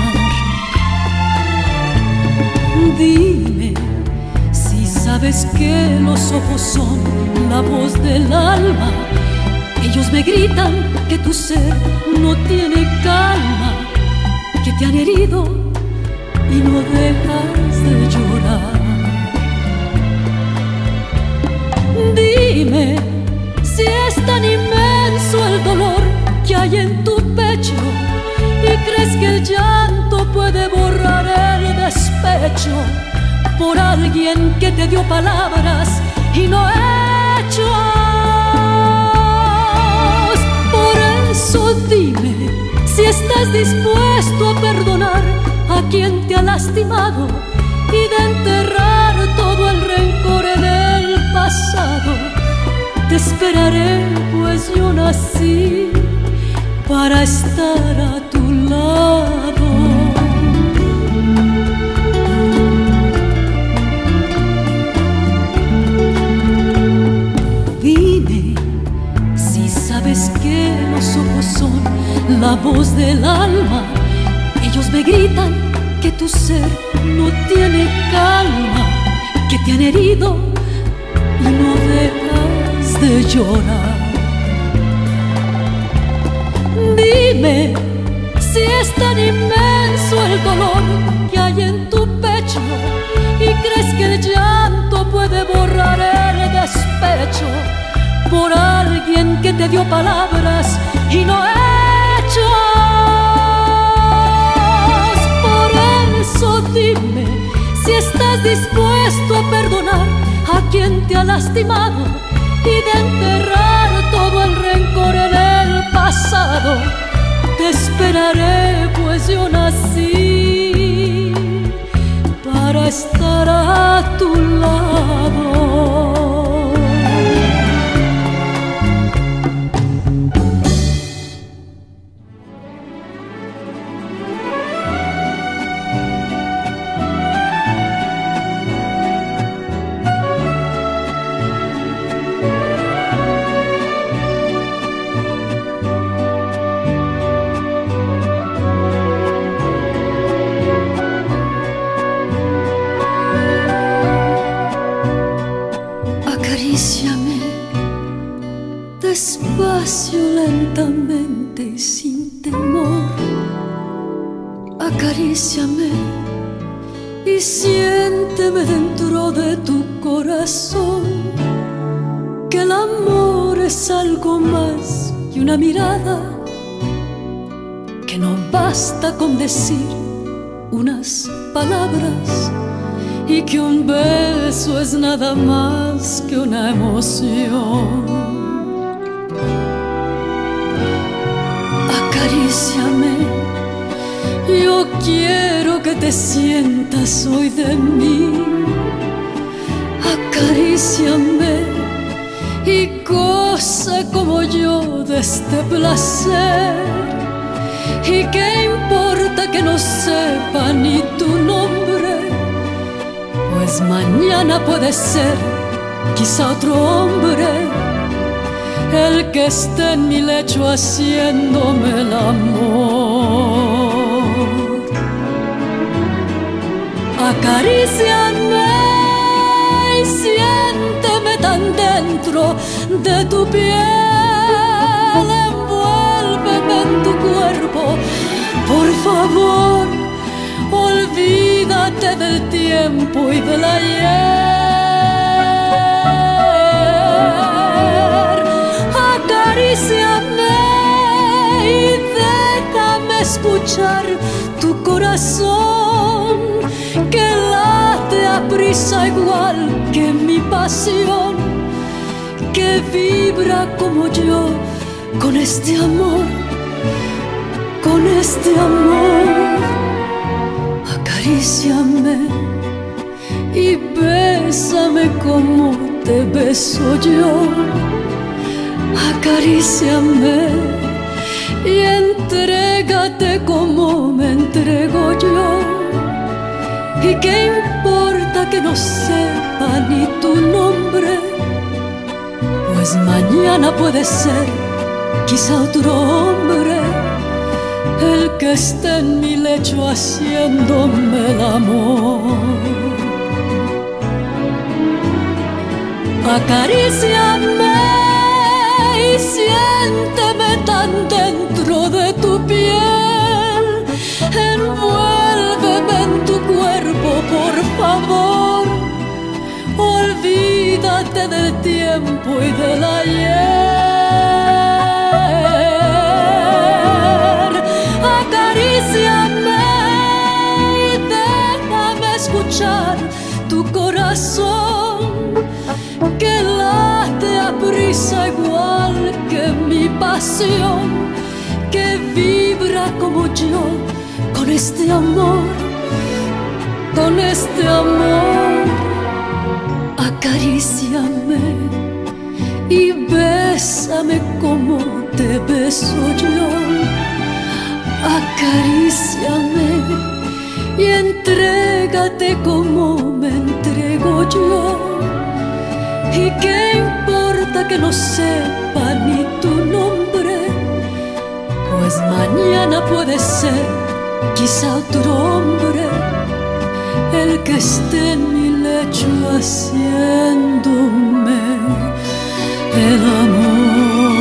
Dime si sabes que los ojos son la voz del alma. Ellos me gritan que tu ser no tiene calma, que te han herido y no dejas de llorar. Dime si es tan inmenso el dolor que hay en tu pecho y crees que el llanto puede borrar el despecho por alguien que te dio palabras y no hechos. Por eso dime si estás dispuesto a perdonar a quien te ha lastimado y de enterrar todo el rencor en el pasado. Te esperaré, pues yo nací para estar a tu lado. Dime si sabes que los ojos son la voz del alma. Ellos me gritan que tu ser no tiene calma, que te han herido y no dejas de llorar. Dime si es tan inmenso el dolor que hay en tu pecho y crees que el llanto puede borrar el despecho por alguien que te dio palabras y no hechos. Por eso dime si estás dispuesto a perdonar a quien te ha lastimado y de enterrar todo el rencor en el pasado. Te esperaré, pues yo nací para estar a tu lado. sin temor. Acaríciame y siénteme dentro de tu corazón, que el amor es algo más que una mirada, que no basta con decir unas palabras y que un beso es nada más que una emoción. Acaríciame, yo quiero que te sientas hoy de mí. Acaríciame y goza como yo de este placer. ¿Y qué importa que no sepa ni tu nombre? Pues mañana puede ser quizá otro hombre el que esté en mi lecho haciéndome el amor. Acaríciame y siénteme tan dentro de tu piel, envuélveme en tu cuerpo, por favor, olvídate del tiempo y del ayer. Acaríciame y déjame escuchar tu corazón, que late a prisa igual que mi pasión, que vibra como yo con este amor, con este amor. Acaríciame y bésame como te beso yo. Acaríciame y entrégate como me entrego yo. ¿Y qué importa que no sepa ni tu nombre? Pues mañana puede ser quizá otro hombre el que esté en mi lecho haciéndome el amor. Acaríciame y siénteme tan dentro de tu piel, envuélveme en tu cuerpo, por favor, olvídate del tiempo y del ayer. Acaríciame y déjame escuchar tu corazón, que late a prisa igual que mi pasión, que vibra como yo con este amor, con este amor. Acaríciame y bésame como te beso yo. Acaríciame y entrégate como me entrego yo. ¿Y qué importa que no sepa ni tu nombre? Pues mañana puede ser quizá otro hombre el que esté en mi lecho haciéndome el amor.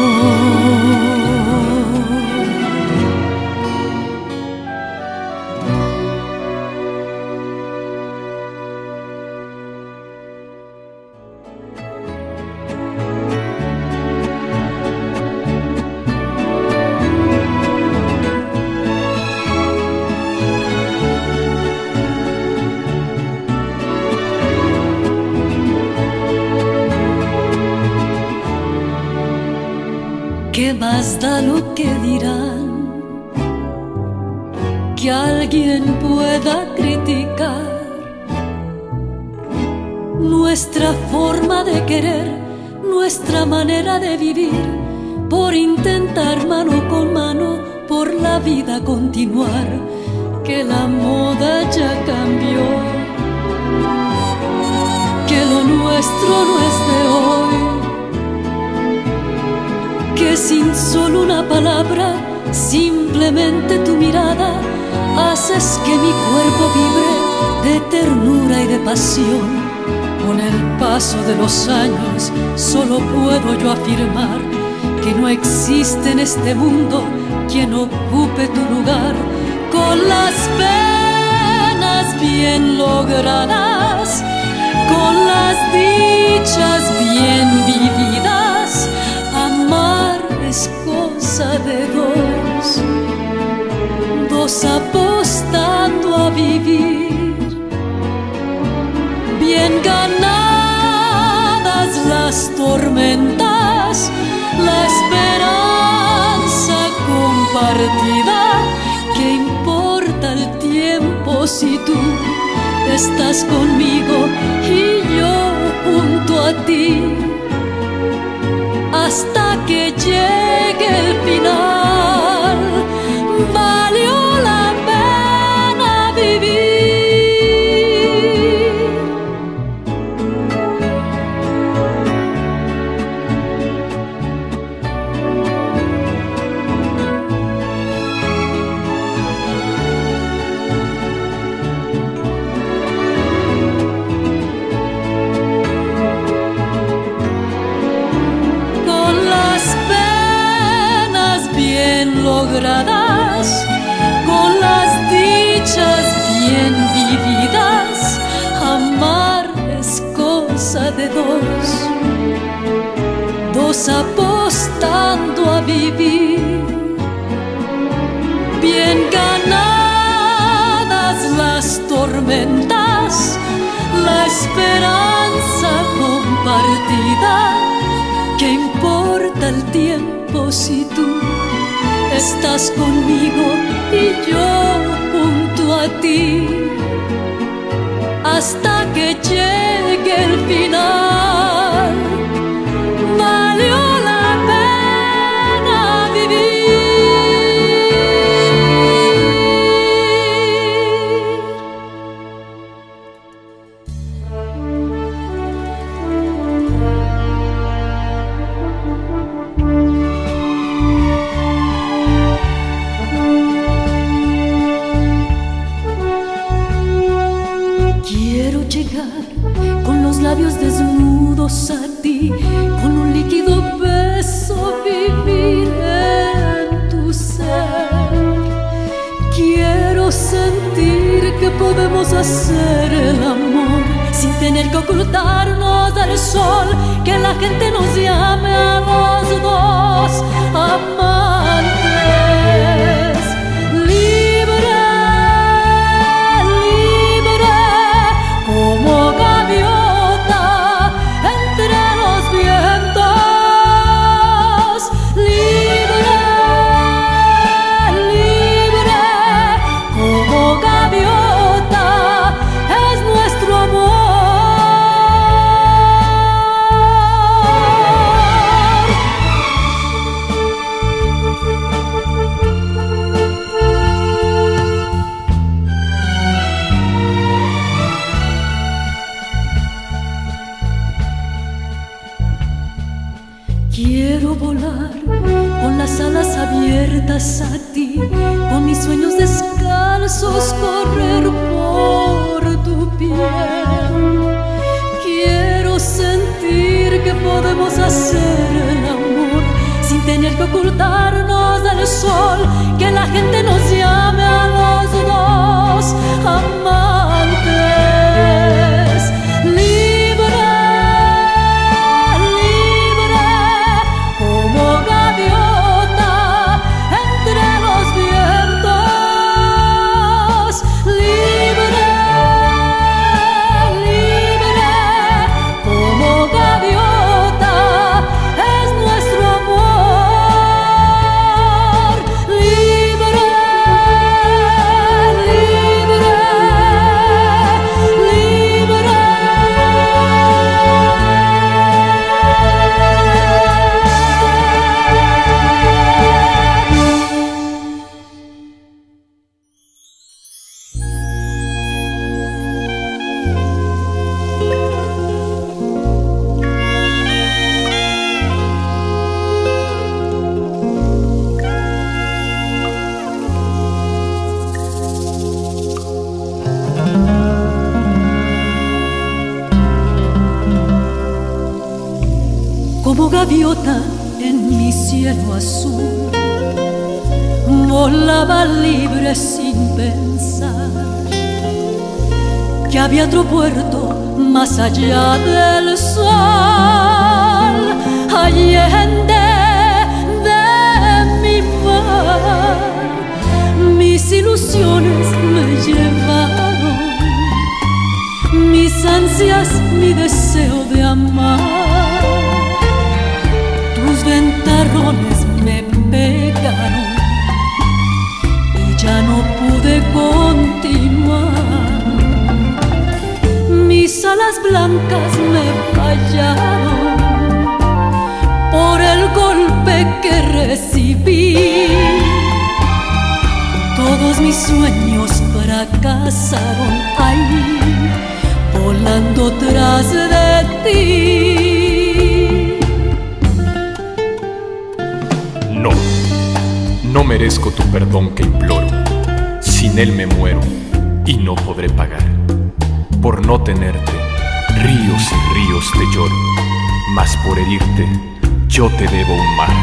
¿Qué más da lo que dirán? Que alguien pueda criticar nuestra forma de querer, nuestra manera de vivir, por intentar mano con mano por la vida continuar, que la moda ya cambió, que lo nuestro no es de hoy, que sin solo una palabra, simplemente tu mirada, haces que mi cuerpo vibre de ternura y de pasión. Con el paso de los años solo puedo yo afirmar que no existe en este mundo quien ocupe tu lugar, con las penas bien logradas, con las dichas bien vividas. Amar es cosa de dos apostando a vivir. Bien ganadas las tormentas, la esperanza compartida. ¿Qué importa el tiempo si tú estás conmigo y yo junto a ti? Hasta que llegue el final, valió la pena vivir. Logradas, con las dichas bien vividas. Amar es cosa de dos apostando a vivir. Bien ganadas las tormentas, la esperanza compartida. ¿Qué importa el tiempo si tú estás conmigo y yo junto a ti? Hasta que llegue el final, valió la pena vivir. Labios desnudos a ti, con un líquido beso vivir en tu ser. Quiero sentir que podemos hacer el amor sin tener que ocultarnos del sol, que la gente nos llame a los dos amantes. Libre, libre, como gaviota entre los vientos. Libre, libre, como gaviota es nuestro amor. Quiero volar con las alas abiertas a ti, con mis sueños descalzos correr por tu piel. Quiero sentir que podemos hacer el amor sin tener que ocultarnos del sol, que la gente nos llame a los dos amantes. Libre, libre, como gaviota entre los vientos. Libre, libre, como gaviota es nuestro amor. Libre, libre, libre. Como gaviota en mi cielo azul, volaba libre sin pensar que había otro puerto más allá del sol, allende de mi mar. Mis ilusiones me llevaron, mis ansias, mi deseo de amar. Tus ventarrones me pegaron y ya no pude continuar. Mis alas blancas me fallaron por el golpe que recibí. Todos mis sueños fracasaron ahí, volando tras de ti. No merezco tu perdón que imploro. Sin él me muero y no podré pagar. Por no tenerte, ríos y ríos te lloro, mas por herirte, yo te debo un mar.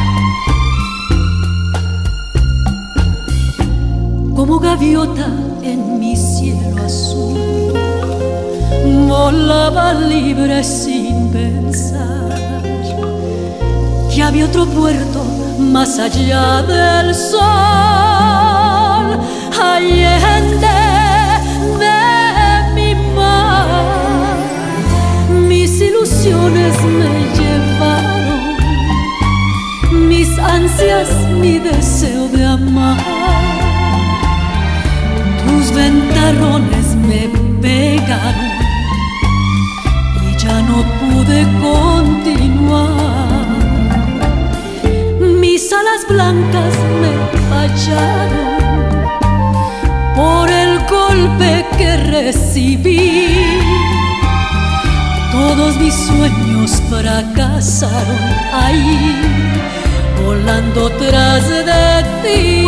Como gaviota en mi cielo azul, volaba libre sin pensar que había otro puerto más allá del sol, allende de mi mar. Mis ilusiones me llevaron, mis ansias, mi deseo de amar. Tus ventarrones me pegaron y ya no pude continuar. Mis alas blancas me fallaron por el golpe que recibí. Todos mis sueños fracasaron ahí, volando tras de ti.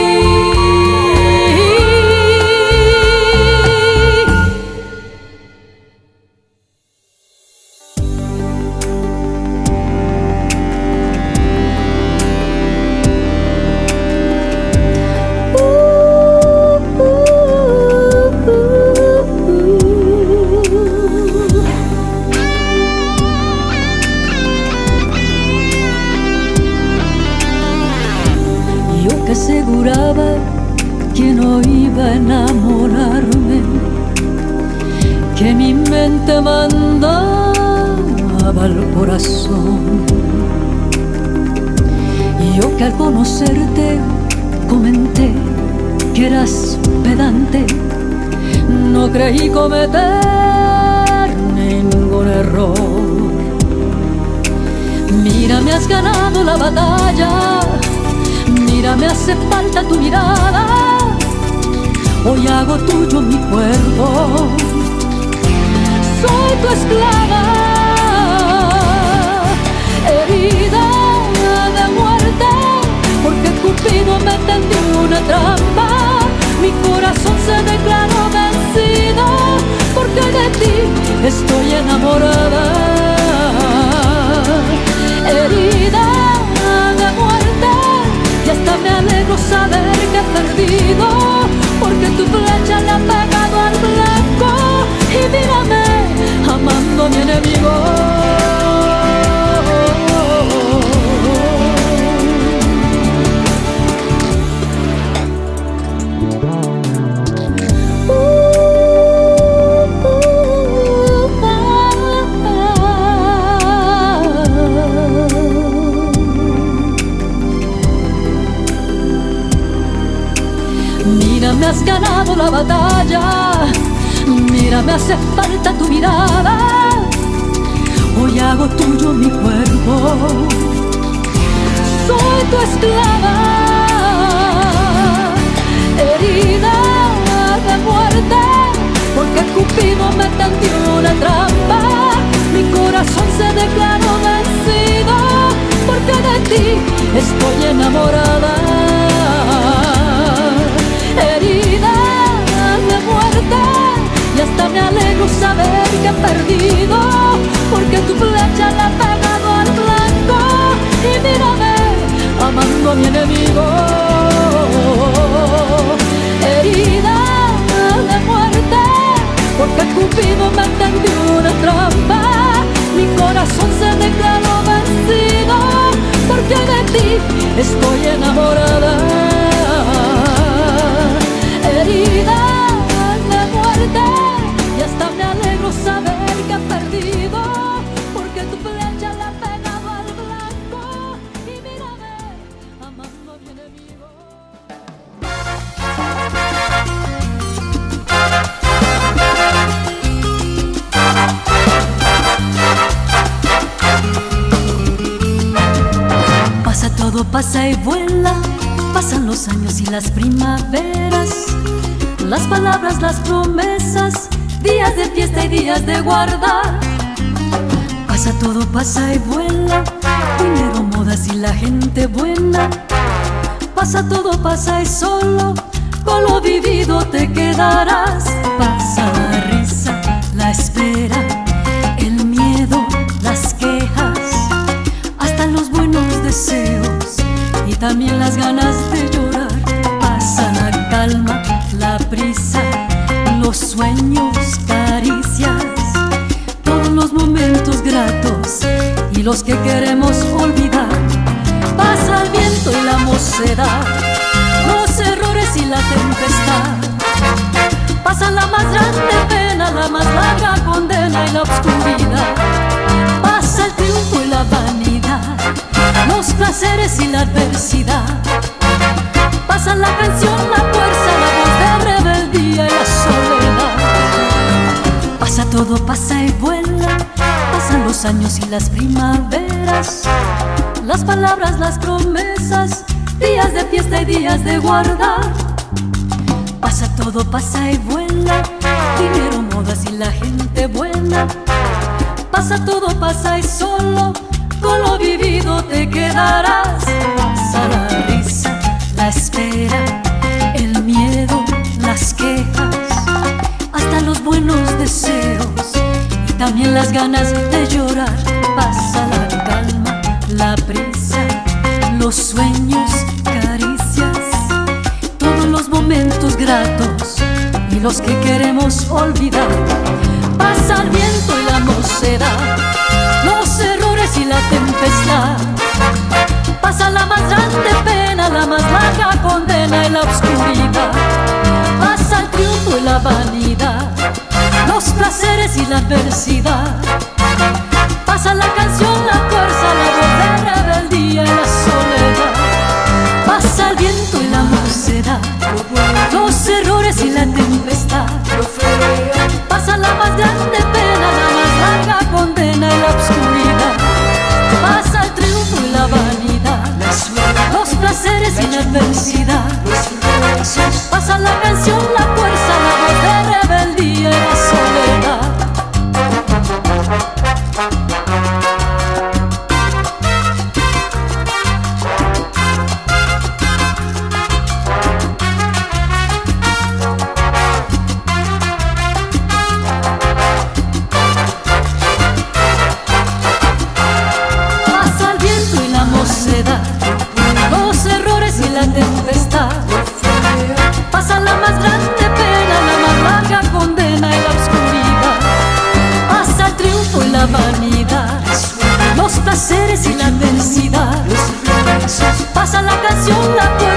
Aseguraba que no iba a enamorarme, que mi mente mandaba al corazón. Y yo que al conocerte comenté que eras pedante, no creí cometer ningún error. Mira, me has ganado la batalla, mira, me hace falta tu mirada. Hoy hago tuyo mi cuerpo, soy tu esclava, herida de muerte, porque Cupido me tendió una trampa. Mi corazón se declaró vencido, porque de ti estoy enamorada. Herida de muerte, y hasta me alegro saber que he perdido, porque tu flecha le ha pegado al blanco. Y mírame amando a mi enemigo. Mira, me has ganado la batalla, mira, me hace falta tu mirada. Hoy hago tuyo mi cuerpo, soy tu esclava, herida de muerte, porque Cupido me tendió una trampa. Mi corazón se declaró vencido, porque de ti estoy enamorada. Herida de muerte, y hasta me alegro saber que he perdido, porque tu flecha le ha pegado al blanco. Y mírame amando a mi enemigo. estoy enamorada, herida de muerte, y hasta me alegro saber que he perdido, porque tu flecha le ha pegado al blanco, y mírame, amando a mi enemigo. Pasa todo, pasa y vuela, pasan los años y las primaveras, las palabras, las promesas, días de fiesta y días de guardar. Pasa todo, pasa y vuela, dinero, modas y la gente buena. Pasa todo, pasa y solo con lo vivido te quedarás. Pasa la risa, la espera, el miedo, las quejas, hasta los buenos deseos y también las ganas de llorar. Pasa la calma, la prisa, los sueños, caricias, todos los momentos gratos y los que queremos olvidar. Pasa el viento y la mocedad, los errores y la tempestad. Pasa la más grande pena, la más larga condena y la oscuridad. Pasa el triunfo y la vanidad, los placeres y la adversidad. Pasa la canción, la fuerza, la voz de rebeldía y la soledad. Pasa todo, pasa y vuela, pasan los años y las primaveras, las palabras, las promesas, días de fiesta y días de guardar. Pasa todo, pasa y vuela, dinero, modas y la gente buena. Pasa todo, pasa y solo con lo vivido te quedarás. Pasa la risa, la espera, el miedo, las quejas, hasta los buenos deseos y también las ganas de llorar. Pasa la calma, la prisa, los sueños, caricias, todos los momentos gratos y los que queremos olvidar. Pasa el viento y la mocedad, los errores y la tempestad. Pasa la más grande pena, la más larga condena y la oscuridad. Pasa el triunfo y la vanidad, los placeres y la adversidad. Pasa la canción, la fuerza, la voz de rebeldía y la soledad. Pasa el viento y la mocedad, los errores y la tempestad. Pasa la más grande pena, la más larga condena y la oscuridad. Pasa el triunfo y la vanidad, los placeres y la adversidad. Pasa la canción, la fuerza, la voz de rebeldía y la soledad. Los errores y la tempestad. Pasa la más grande pena, la más larga condena y la oscuridad. Pasa el triunfo y la vanidad, los placeres y la adversidad. Pasa la canción, la